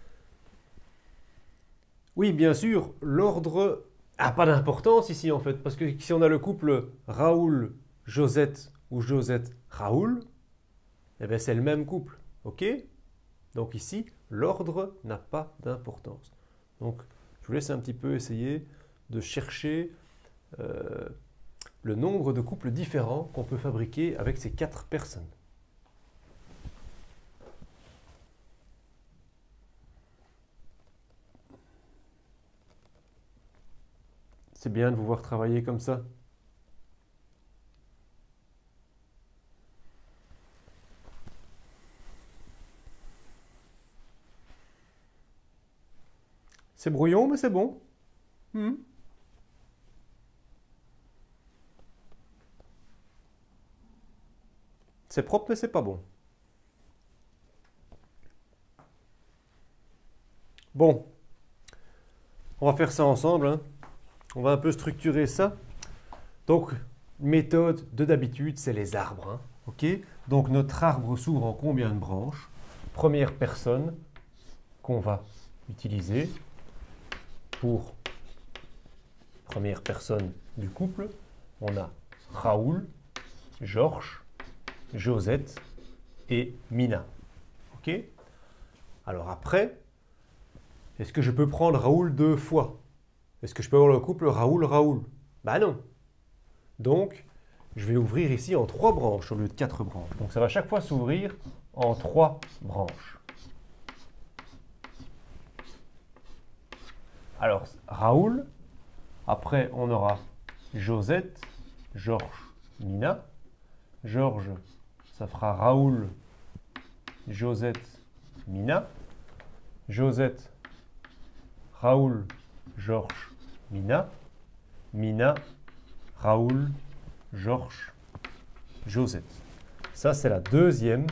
Oui, bien sûr, l'ordre n'a pas d'importance ici en fait, parce que si on a le couple Raoul-Josette ou Josette-Raoul, eh bien c'est le même couple, ok? Donc ici, l'ordre n'a pas d'importance. Donc, je vous laisse un petit peu essayer de chercher euh, le nombre de couples différents qu'on peut fabriquer avec ces quatre personnes. C'est bien de vous voir travailler comme ça. C'est brouillon, mais c'est bon. Hmm. C'est propre, mais c'est pas bon. Bon, on va faire ça ensemble, hein. On va un peu structurer ça. Donc, méthode de d'habitude, c'est les arbres, hein. Ok? Donc, notre arbre s'ouvre en combien de branches? Première personne qu'on va utiliser pour première personne du couple, on a Raoul, Georges, Josette et Mina. Ok? Alors après, est-ce que je peux prendre Raoul deux fois? Est-ce que je peux avoir le couple Raoul-Raoul? Ben non. Donc, je vais ouvrir ici en trois branches au lieu de quatre branches. Donc ça va chaque fois s'ouvrir en trois branches. Alors, Raoul, après on aura Josette, Georges, Mina. Georges, ça fera Raoul, Josette, Mina. Josette, Raoul, Georges, Mina. Mina, Raoul, Georges, Josette. Ça, c'est la deuxième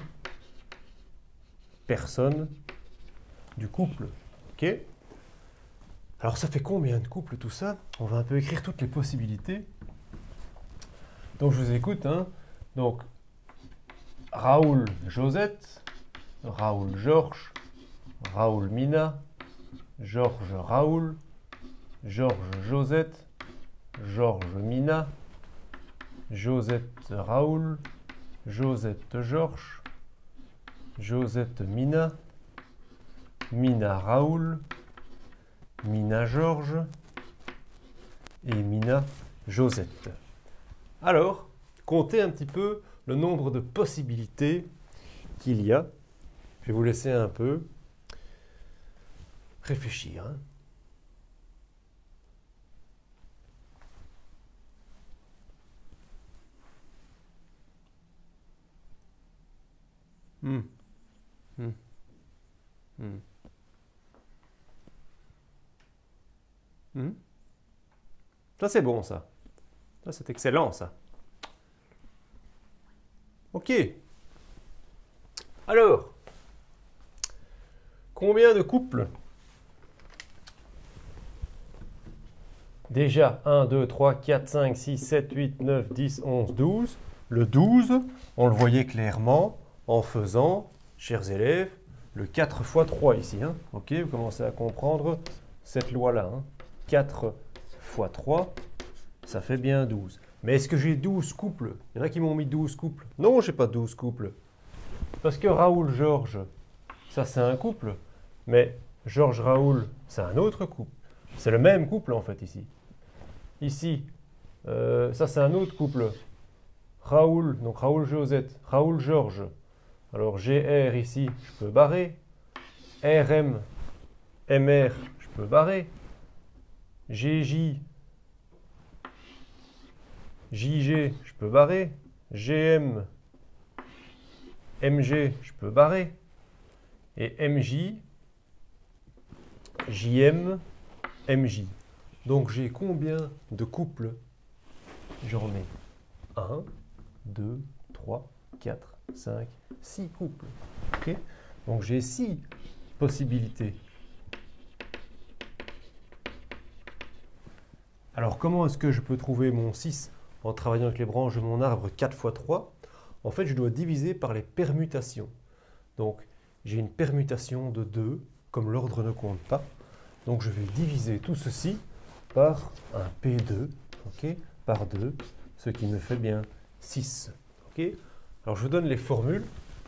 personne du couple. Ok? Alors, ça fait combien de couples tout ça? On va un peu écrire toutes les possibilités. Donc, je vous écoute, hein. Donc, Raoul, Josette, Raoul, Georges, Raoul, Mina, Georges, Raoul, Georges, Josette, Georges, Mina, Josette, Raoul, Josette, Georges, Josette, Mina, Mina, Raoul, Mina, Georges et Mina, Josette. Alors, comptez un petit peu le nombre de possibilités qu'il y a. Je vais vous laisser un peu réfléchir, hein. Hmm. Hmm. Hmm. Hmm. Ça, c'est bon, ça. Ça, c'est excellent, ça. Ok. Alors, combien de couples? Déjà, un, deux, trois, quatre, cinq, six, sept, huit, neuf, dix, onze, douze. Le douze, on le voyait clairement en faisant, chers élèves, le quatre fois trois ici. Hein. Ok, vous commencez à comprendre cette loi-là. Hein. quatre fois trois, ça fait bien douze. Mais est-ce que j'ai douze couples? Il y en a qui m'ont mis douze couples. Non, je n'ai pas douze couples. Parce que Raoul, Georges, ça c'est un couple. Mais Georges, Raoul, c'est un autre couple. C'est le même couple en fait ici. Ici, euh, ça c'est un autre couple. Raoul, donc Raoul, Josette, Raoul, Georges. Alors G R ici, je peux barrer. R M, M R, je peux barrer. G J, J G, je peux barrer. G M, M G, je peux barrer. Et M J, J M, M J. Donc j'ai combien de couples? J'en ai un, deux, trois, quatre, cinq, six couples. Okay, donc j'ai six possibilités. Alors comment est-ce que je peux trouver mon six en travaillant avec les branches de mon arbre quatre fois trois? En fait, je dois diviser par les permutations. Donc j'ai une permutation de deux, comme l'ordre ne compte pas. Donc je vais diviser tout ceci par un P deux, okay, par deux, ce qui me fait bien six. Okay. Alors je vous donne les formules.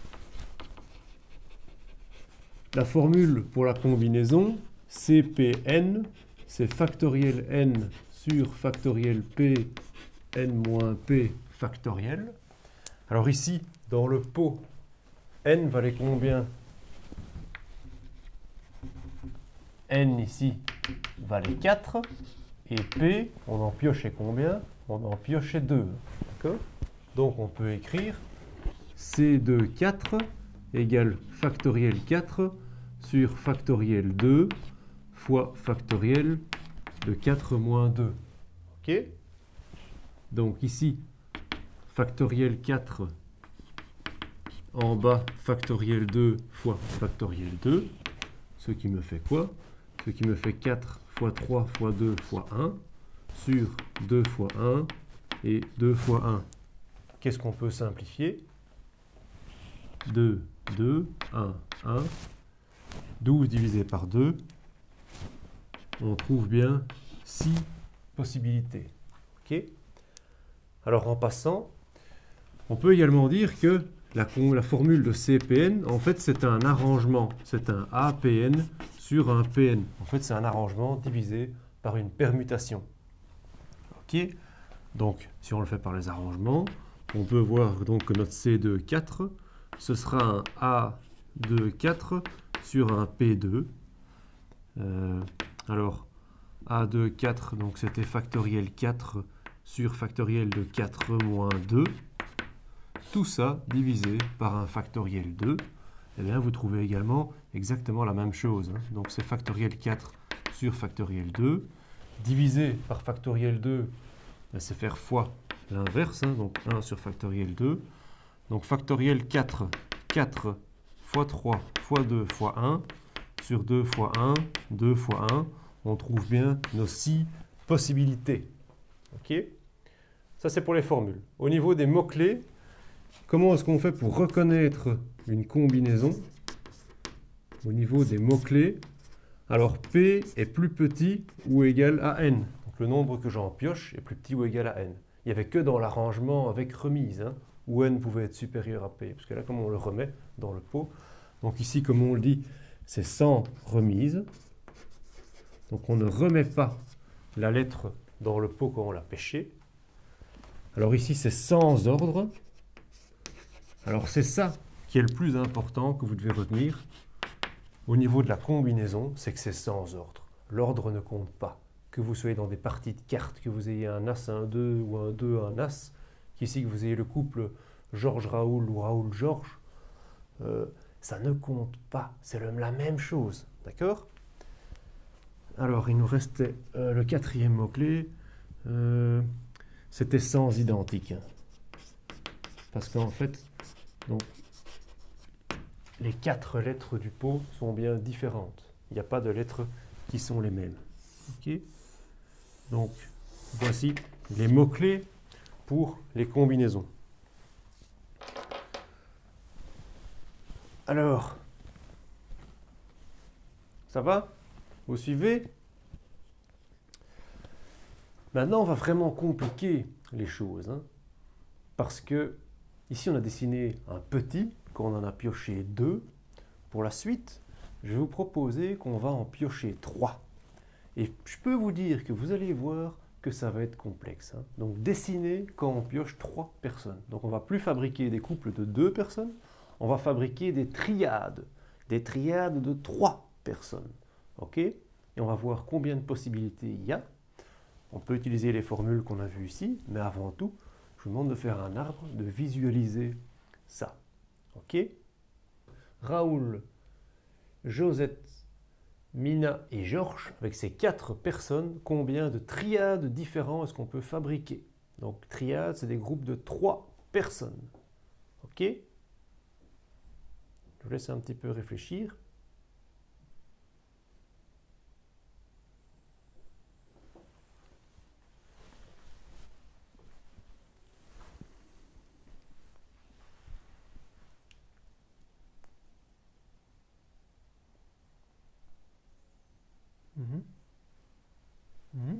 La formule pour la combinaison, C P N, c'est factoriel N sur factoriel P, N moins P factoriel. Alors ici, dans le pot, N valait combien? N ici valait quatre. et P, on en piochait combien? On en piochait deux. D'accord? Donc on peut écrire C deux quatre égale factoriel quatre sur factoriel deux fois factoriel de quatre moins deux. OK? Donc ici, factoriel quatre en bas, factoriel deux fois factoriel deux, ce qui me fait quoi? Ce qui me fait quatre fois trois fois deux fois un sur deux fois un et deux fois un. Qu'est-ce qu'on peut simplifier? deux, deux, un, un. douze divisé par deux, on trouve bien six possibilités. OK? Alors en passant, on peut également dire que la, la formule de C P N, en fait, c'est un arrangement. C'est un A P N sur un P N. En fait, c'est un arrangement divisé par une permutation. OK? Donc, si on le fait par les arrangements, on peut voir donc que notre C deux quatre, ce sera un A deux quatre sur un P deux. Euh, alors, A deux quatre, donc c'était factoriel quatre sur factoriel de quatre moins deux. Tout ça divisé par un factoriel deux. Eh bien, vous trouvez également exactement la même chose. Hein. Donc, c'est factoriel quatre sur factoriel deux. Divisé par factoriel deux, c'est faire fois l'inverse. Hein. Donc, un sur factoriel deux. Donc, factoriel quatre, quatre fois trois fois deux fois un sur deux fois un, deux fois un. On trouve bien nos six possibilités. OK? Ça, c'est pour les formules. Au niveau des mots-clés, comment est-ce qu'on fait pour reconnaître une combinaison? Au niveau des mots-clés, alors P est plus petit ou égal à N. Donc, le nombre que j'en pioche est plus petit ou égal à N. Il n'y avait que dans l'arrangement avec remise, hein, où N pouvait être supérieur à P. Parce que là, comme on le remet dans le pot, donc ici, comme on le dit, c'est sans remise. Donc, on ne remet pas la lettre dans le pot quand on l'a pêché. Alors ici, c'est sans ordre. Alors, c'est ça qui est le plus important que vous devez retenir. Au niveau de la combinaison, c'est que c'est sans ordre. L'ordre ne compte pas. Que vous soyez dans des parties de cartes, que vous ayez un As, un deux ou un deux, un As, qu'ici que vous ayez le couple Georges-Raoul ou Raoul-Georges, euh, ça ne compte pas. C'est la même chose. D'accord? Alors, il nous restait euh, le quatrième mot-clé. Euh, C'était sans identique. Parce qu'en fait, donc, les quatre lettres du pot sont bien différentes. Il n'y a pas de lettres qui sont les mêmes. OK? Donc, voici les mots-clés pour les combinaisons. Alors, ça va? Vous suivez? Maintenant, on va vraiment compliquer les choses. Hein, parce que ici, on a dessiné un petit, qu'on en a pioché deux. Pour la suite, je vais vous proposer qu'on va en piocher trois. Et je peux vous dire que vous allez voir que ça va être complexe. Hein. Donc, dessiner quand on pioche trois personnes. Donc, on ne va plus fabriquer des couples de deux personnes. On va fabriquer des triades. Des triades de trois personnes. OK? Et on va voir combien de possibilités il y a. On peut utiliser les formules qu'on a vues ici, mais avant tout, je vous demande de faire un arbre, de visualiser ça. OK? Raoul, Josette, Mina et Georges, avec ces quatre personnes, combien de triades différents est-ce qu'on peut fabriquer? Donc, triades, c'est des groupes de trois personnes. OK? Je vous laisse un petit peu réfléchir. Mmh. Mmh.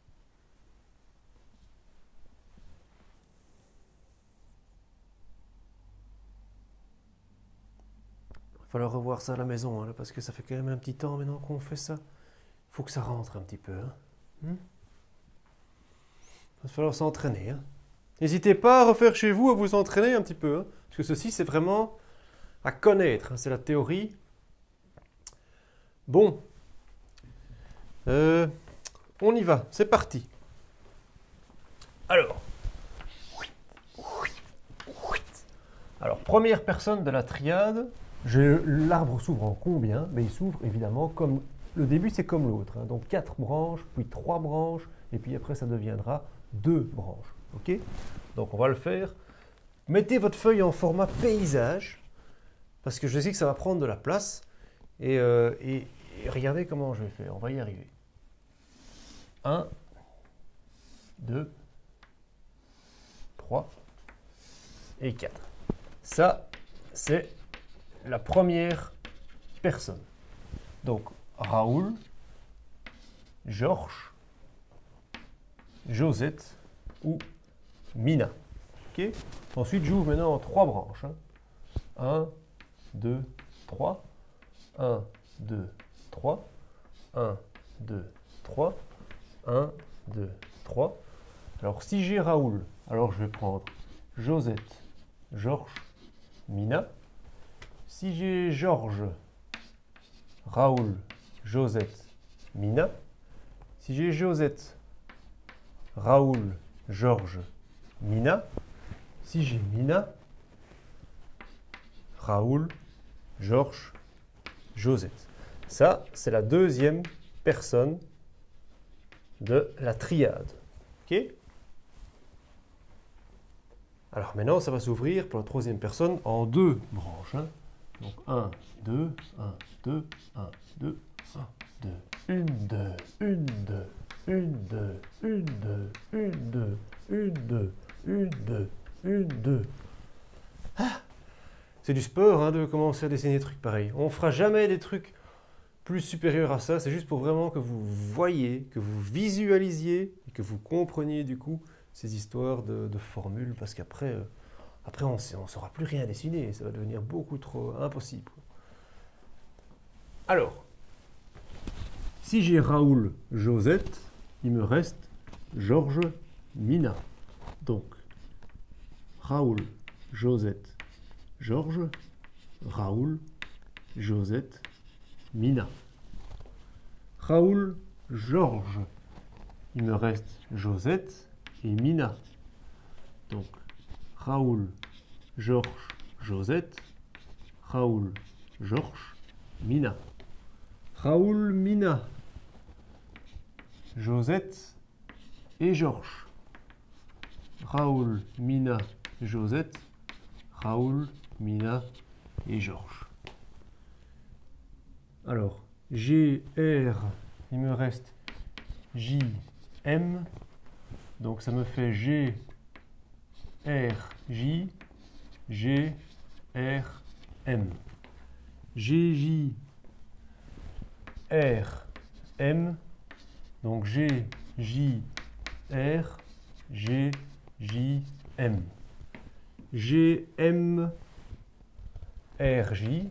Il va falloir revoir ça à la maison, hein, parce que ça fait quand même un petit temps maintenant qu'on fait ça. Il faut que ça rentre un petit peu. Hein. Mmh. Il va falloir s'entraîner. Hein. N'hésitez pas à refaire chez vous, à vous entraîner un petit peu. Hein, parce que ceci, c'est vraiment à connaître. Hein, c'est la théorie. Bon. Euh, on y va, c'est parti. Alors, alors première personne de la triade, l'arbre s'ouvre en combien? Ben, il s'ouvre évidemment comme, le début c'est comme l'autre, hein. Donc quatre branches, puis trois branches, et puis après ça deviendra deux branches. Ok? Donc on va le faire. Mettez votre feuille en format paysage, parce que je sais que ça va prendre de la place, et, euh, et, et regardez comment je vais faire, on va y arriver. un, deux, trois et quatre. Ça, c'est la première personne. Donc, Raoul, Georges, Josette ou Mina. Okay. Ensuite, j'ouvre maintenant en trois branches. Hein. un, deux, trois. un, deux, trois. un, deux, trois. un, deux, trois. Alors, si j'ai Raoul, alors je vais prendre Josette, Georges, Mina. Si j'ai Georges, Raoul, Josette, Mina. Si j'ai Josette, Raoul, Georges, Mina. Si j'ai Mina, Raoul, Georges, Josette. Ça, c'est la deuxième personne de la triade. Ok? Alors maintenant, ça va s'ouvrir pour la troisième personne en deux branches. Hein. Donc un, deux, un, deux, un, deux, un, deux, une, deux, une, deux, une, deux, une, deux, une, deux, une, deux, une, deux, une, deux. Ah, c'est du sport hein, de commencer à dessiner des trucs pareils. On ne fera jamais des trucs plus supérieurs à ça. C'est juste pour vraiment que vous voyez, que vous visualisiez et que vous compreniez du coup ces histoires de, de formules, parce qu'après, euh, après on ne saura plus rien dessiner, ça va devenir beaucoup trop impossible. Alors, si j'ai Raoul, Josette, il me reste Georges, Mina. Donc, Raoul, Josette, Georges, Raoul, Josette, Mina. Raoul, Georges, il me reste Josette et Mina. Donc, Raoul, Georges, Josette, Raoul, Georges, Mina. Raoul, Mina, Josette et Georges. Raoul, Mina, Josette, Raoul, Mina et Georges. Alors, G, R, il me reste J, M. Donc ça me fait G, R, J, G, R, M. G, J, R, M. Donc G, J, R, G, J, M. G, M, R, J.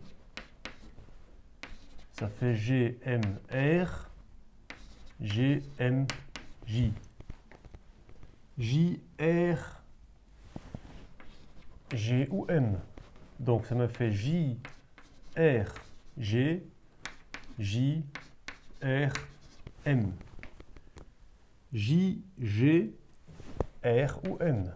Ça fait G, M, R, G, M, J. J, R, G ou M. Donc ça me fait J, R, G, J, R, M. J, G, R ou M.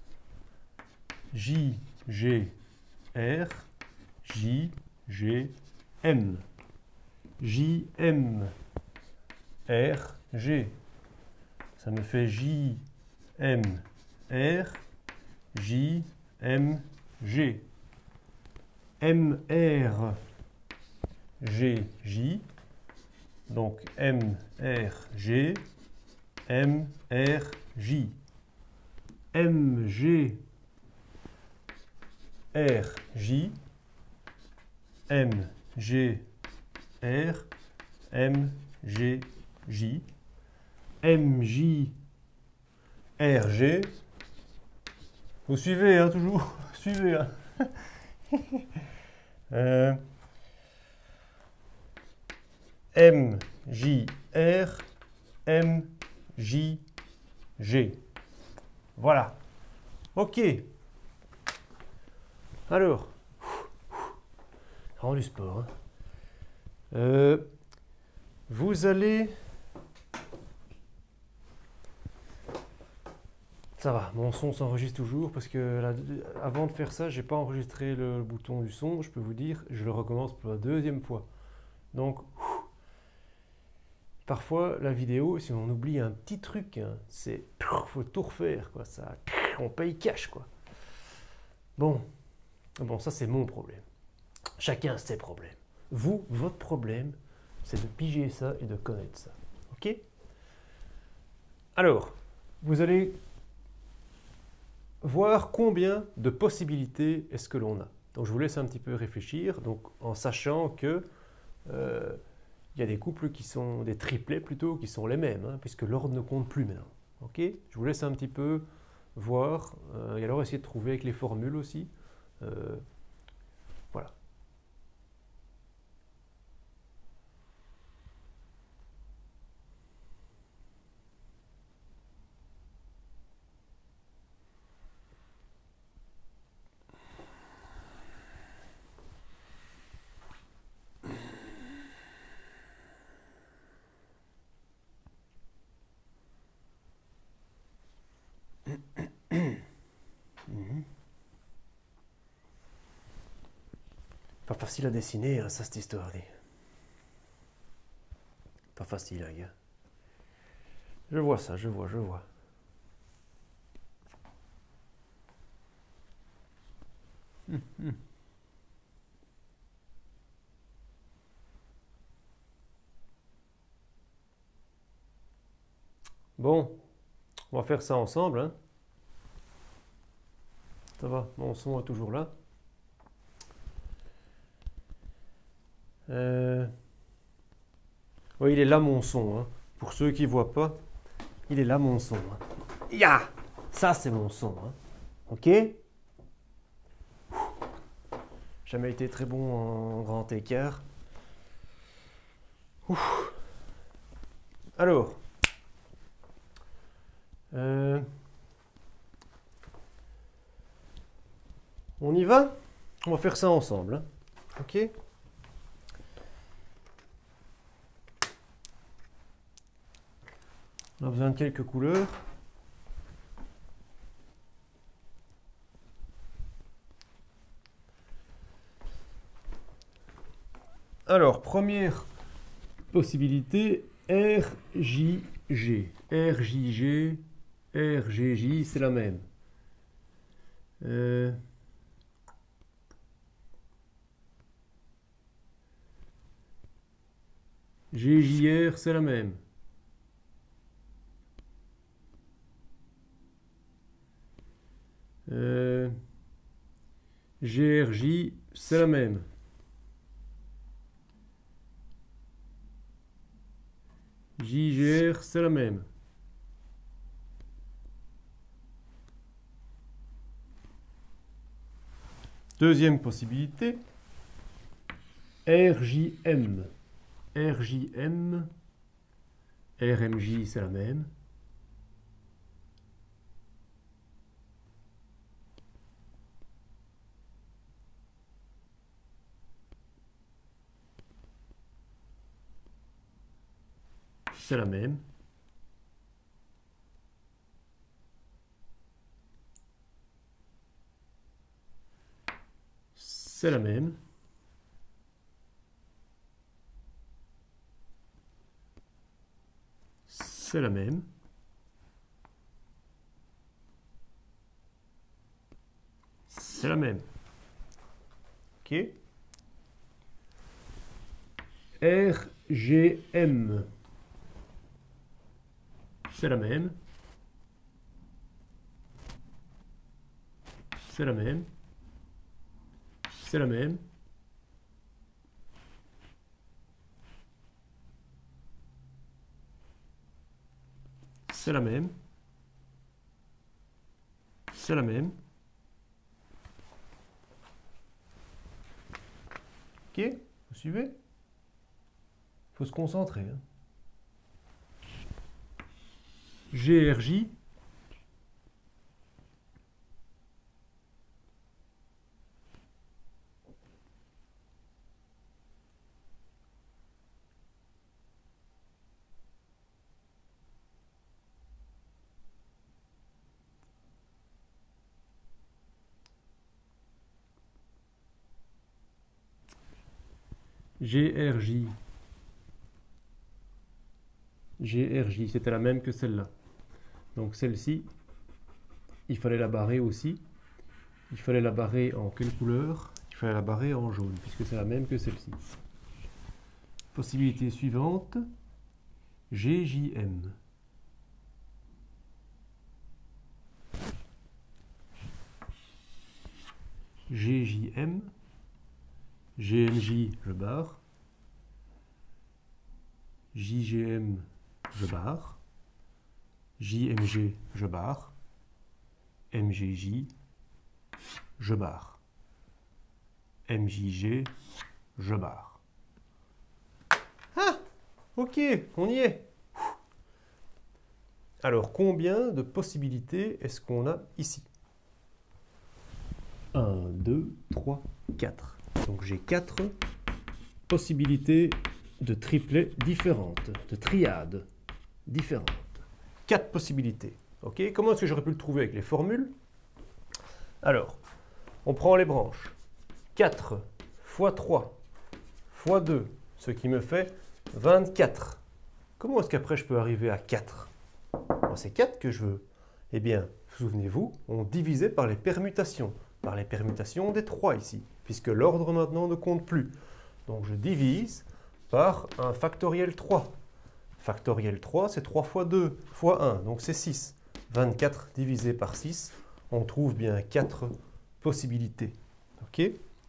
J, G, R, J, G, M. J, M, R, G. Ça me fait J, M, R, J, M, G. M, R, G, J. Donc M, R, G, M, R, J. M, G, R, J. M, G, R, M, G, J. M, J, R, G. Vous suivez, hein, toujours. Suivez, hein. euh, M, J, R, M, J, G. Voilà. Ok. Alors, rend du sport. Hein. Euh, vous allez Ça va, mon son s'enregistre toujours parce que la- avant de faire ça, j'ai pas enregistré le bouton du son. Je peux vous dire, je le recommence pour la deuxième fois. Donc, ouf. Parfois la vidéo, si on oublie un petit truc, hein, c'est faut tout refaire, quoi. Ça, on paye cash, quoi. Bon, bon, ça c'est mon problème. Chacun a ses problèmes. Vous, votre problème, c'est de piger ça et de connaître ça. Ok? Alors, vous allez voir combien de possibilités est-ce que l'on a. Donc je vous laisse un petit peu réfléchir, donc en sachant que euh, il y a des couples qui sont, des triplets plutôt, qui sont les mêmes, hein, puisque l'ordre ne compte plus maintenant. Ok? Je vous laisse un petit peu voir, euh, et alors essayer de trouver avec les formules aussi. Euh, voilà. Pas facile à dessiner, hein, ça, cette histoire. Dit. Pas facile, hein, gars. Je vois ça, je vois, je vois. Hum, hum. Bon, on va faire ça ensemble. Hein. Ça va, mon son est toujours là. Euh... Oui, il est là mon son. Hein. Pour ceux qui ne voient pas, il est là mon son. Hein. Ya! Ça, c'est mon son. Hein. Ok? Jamais été très bon en grand écart. Ouf. Alors, euh, on y va? On va faire ça ensemble. Hein. Ok? On a besoin de quelques couleurs. Alors, première possibilité, R J G. R J G, R G J, c'est la même. Euh, G J R, c'est la même. Euh, G R J, c'est la même. J G R, c'est la même. Deuxième possibilité, R J M. R J M, R M J, c'est la même. C'est la même. C'est la même. C'est la même. C'est la même. Ok. R G M. C'est la même. C'est la même. C'est la même. C'est la même. C'est la même. Ok, vous suivez? Il faut se concentrer. Hein. G R J. G R J. G R J, c'était la même que celle-là. Donc celle-ci, il fallait la barrer aussi. Il fallait la barrer en quelle couleur? Il fallait la barrer en jaune, puisque c'est la même que celle-ci. Possibilité suivante, G J M. G J M, G M J, je barre, J G M, je barre, J M G, je barre, M G J, je barre, M J G, je barre. Ah, ok, on y est. Alors, combien de possibilités est-ce qu'on a ici? un, deux, trois, quatre. Donc j'ai quatre possibilités de triplets différentes, de triades différentes. quatre possibilités. Ok, comment est-ce que j'aurais pu le trouver avec les formules? Alors, on prend les branches. quatre fois trois fois deux, ce qui me fait vingt-quatre. Comment est-ce qu'après je peux arriver à quatre? Bon, c'est quatre que je veux. Eh bien, souvenez-vous, on divisait par les permutations. Par les permutations des trois ici, puisque l'ordre maintenant ne compte plus. Donc je divise par un factoriel trois. Factoriel trois, c'est trois fois deux fois un, donc c'est six. vingt-quatre divisé par six, on trouve bien quatre possibilités. Ok?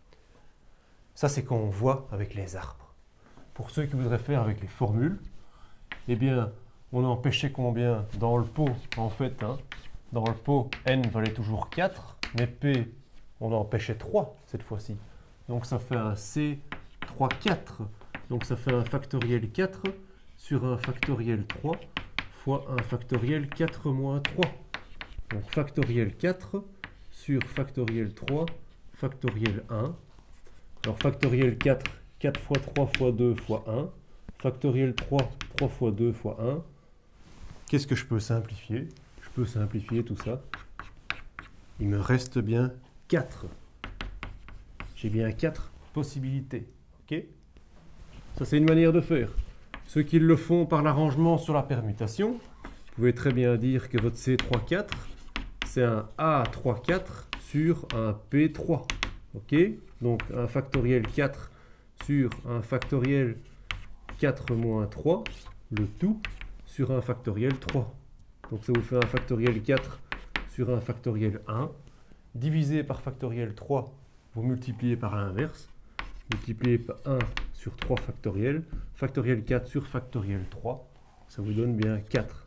Ça, c'est qu'on voit avec les arbres. Pour ceux qui voudraient faire avec les formules, eh bien, on en pêchait combien dans le pot, en fait, hein, dans le pot, n valait toujours quatre, mais p, on en pêchait trois cette fois-ci. Donc ça fait un C trois quatre. Donc ça fait un factoriel quatre sur un factoriel trois fois un factoriel quatre moins trois. Donc factoriel quatre sur factoriel trois factoriel un. Alors factoriel quatre, quatre fois trois fois deux fois un. Factoriel trois, trois fois deux fois un. Qu'est-ce que je peux simplifier? Je peux simplifier tout ça. Il me reste bien quatre. J'ai bien quatre possibilités. Ok? Ça, c'est une manière de faire. Ceux qui le font par l'arrangement sur la permutation, vous pouvez très bien dire que votre C trois quatre, c'est un A trois quatre sur un P trois. Ok? Donc un factoriel quatre sur un factoriel quatre moins trois, le tout sur un factoriel trois. Donc ça vous fait un factoriel quatre sur un factoriel un. Divisé par factoriel trois, vous multipliez par l'inverse. Multipliez par un sur trois factoriels. Factoriel quatre sur factoriel trois, ça vous donne bien quatre.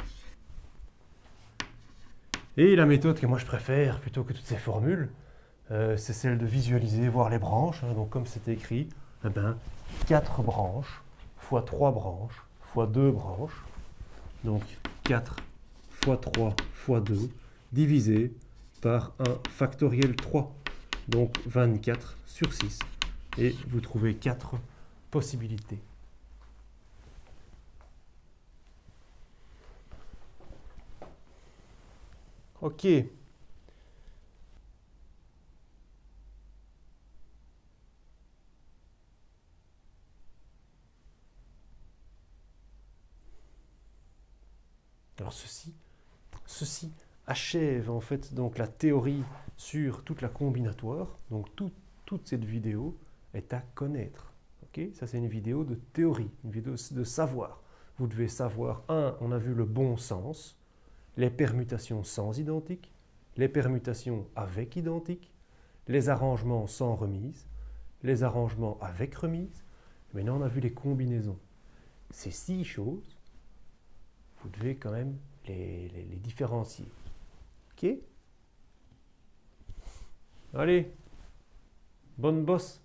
Et la méthode que moi je préfère, plutôt que toutes ces formules, euh, c'est celle de visualiser, voir les branches. Hein. Donc comme c'est écrit, eh ben, quatre branches fois trois branches fois deux branches. Donc quatre fois trois fois deux divisé par un factoriel trois. Donc vingt-quatre sur six. Et vous trouvez quatre possibilités. Ok. Alors ceci, ceci achève en fait donc la théorie sur toute la combinatoire. Donc tout, toute cette vidéo est à connaître. Okay, ça c'est une vidéo de théorie, une vidéo de savoir. Vous devez savoir, un, on a vu le bon sens, les permutations sans identiques, les permutations avec identiques, les arrangements sans remise, les arrangements avec remise. Maintenant on a vu les combinaisons. Ces six choses, vous devez quand même les, les, les différencier. Ok? Allez, bonne bosse!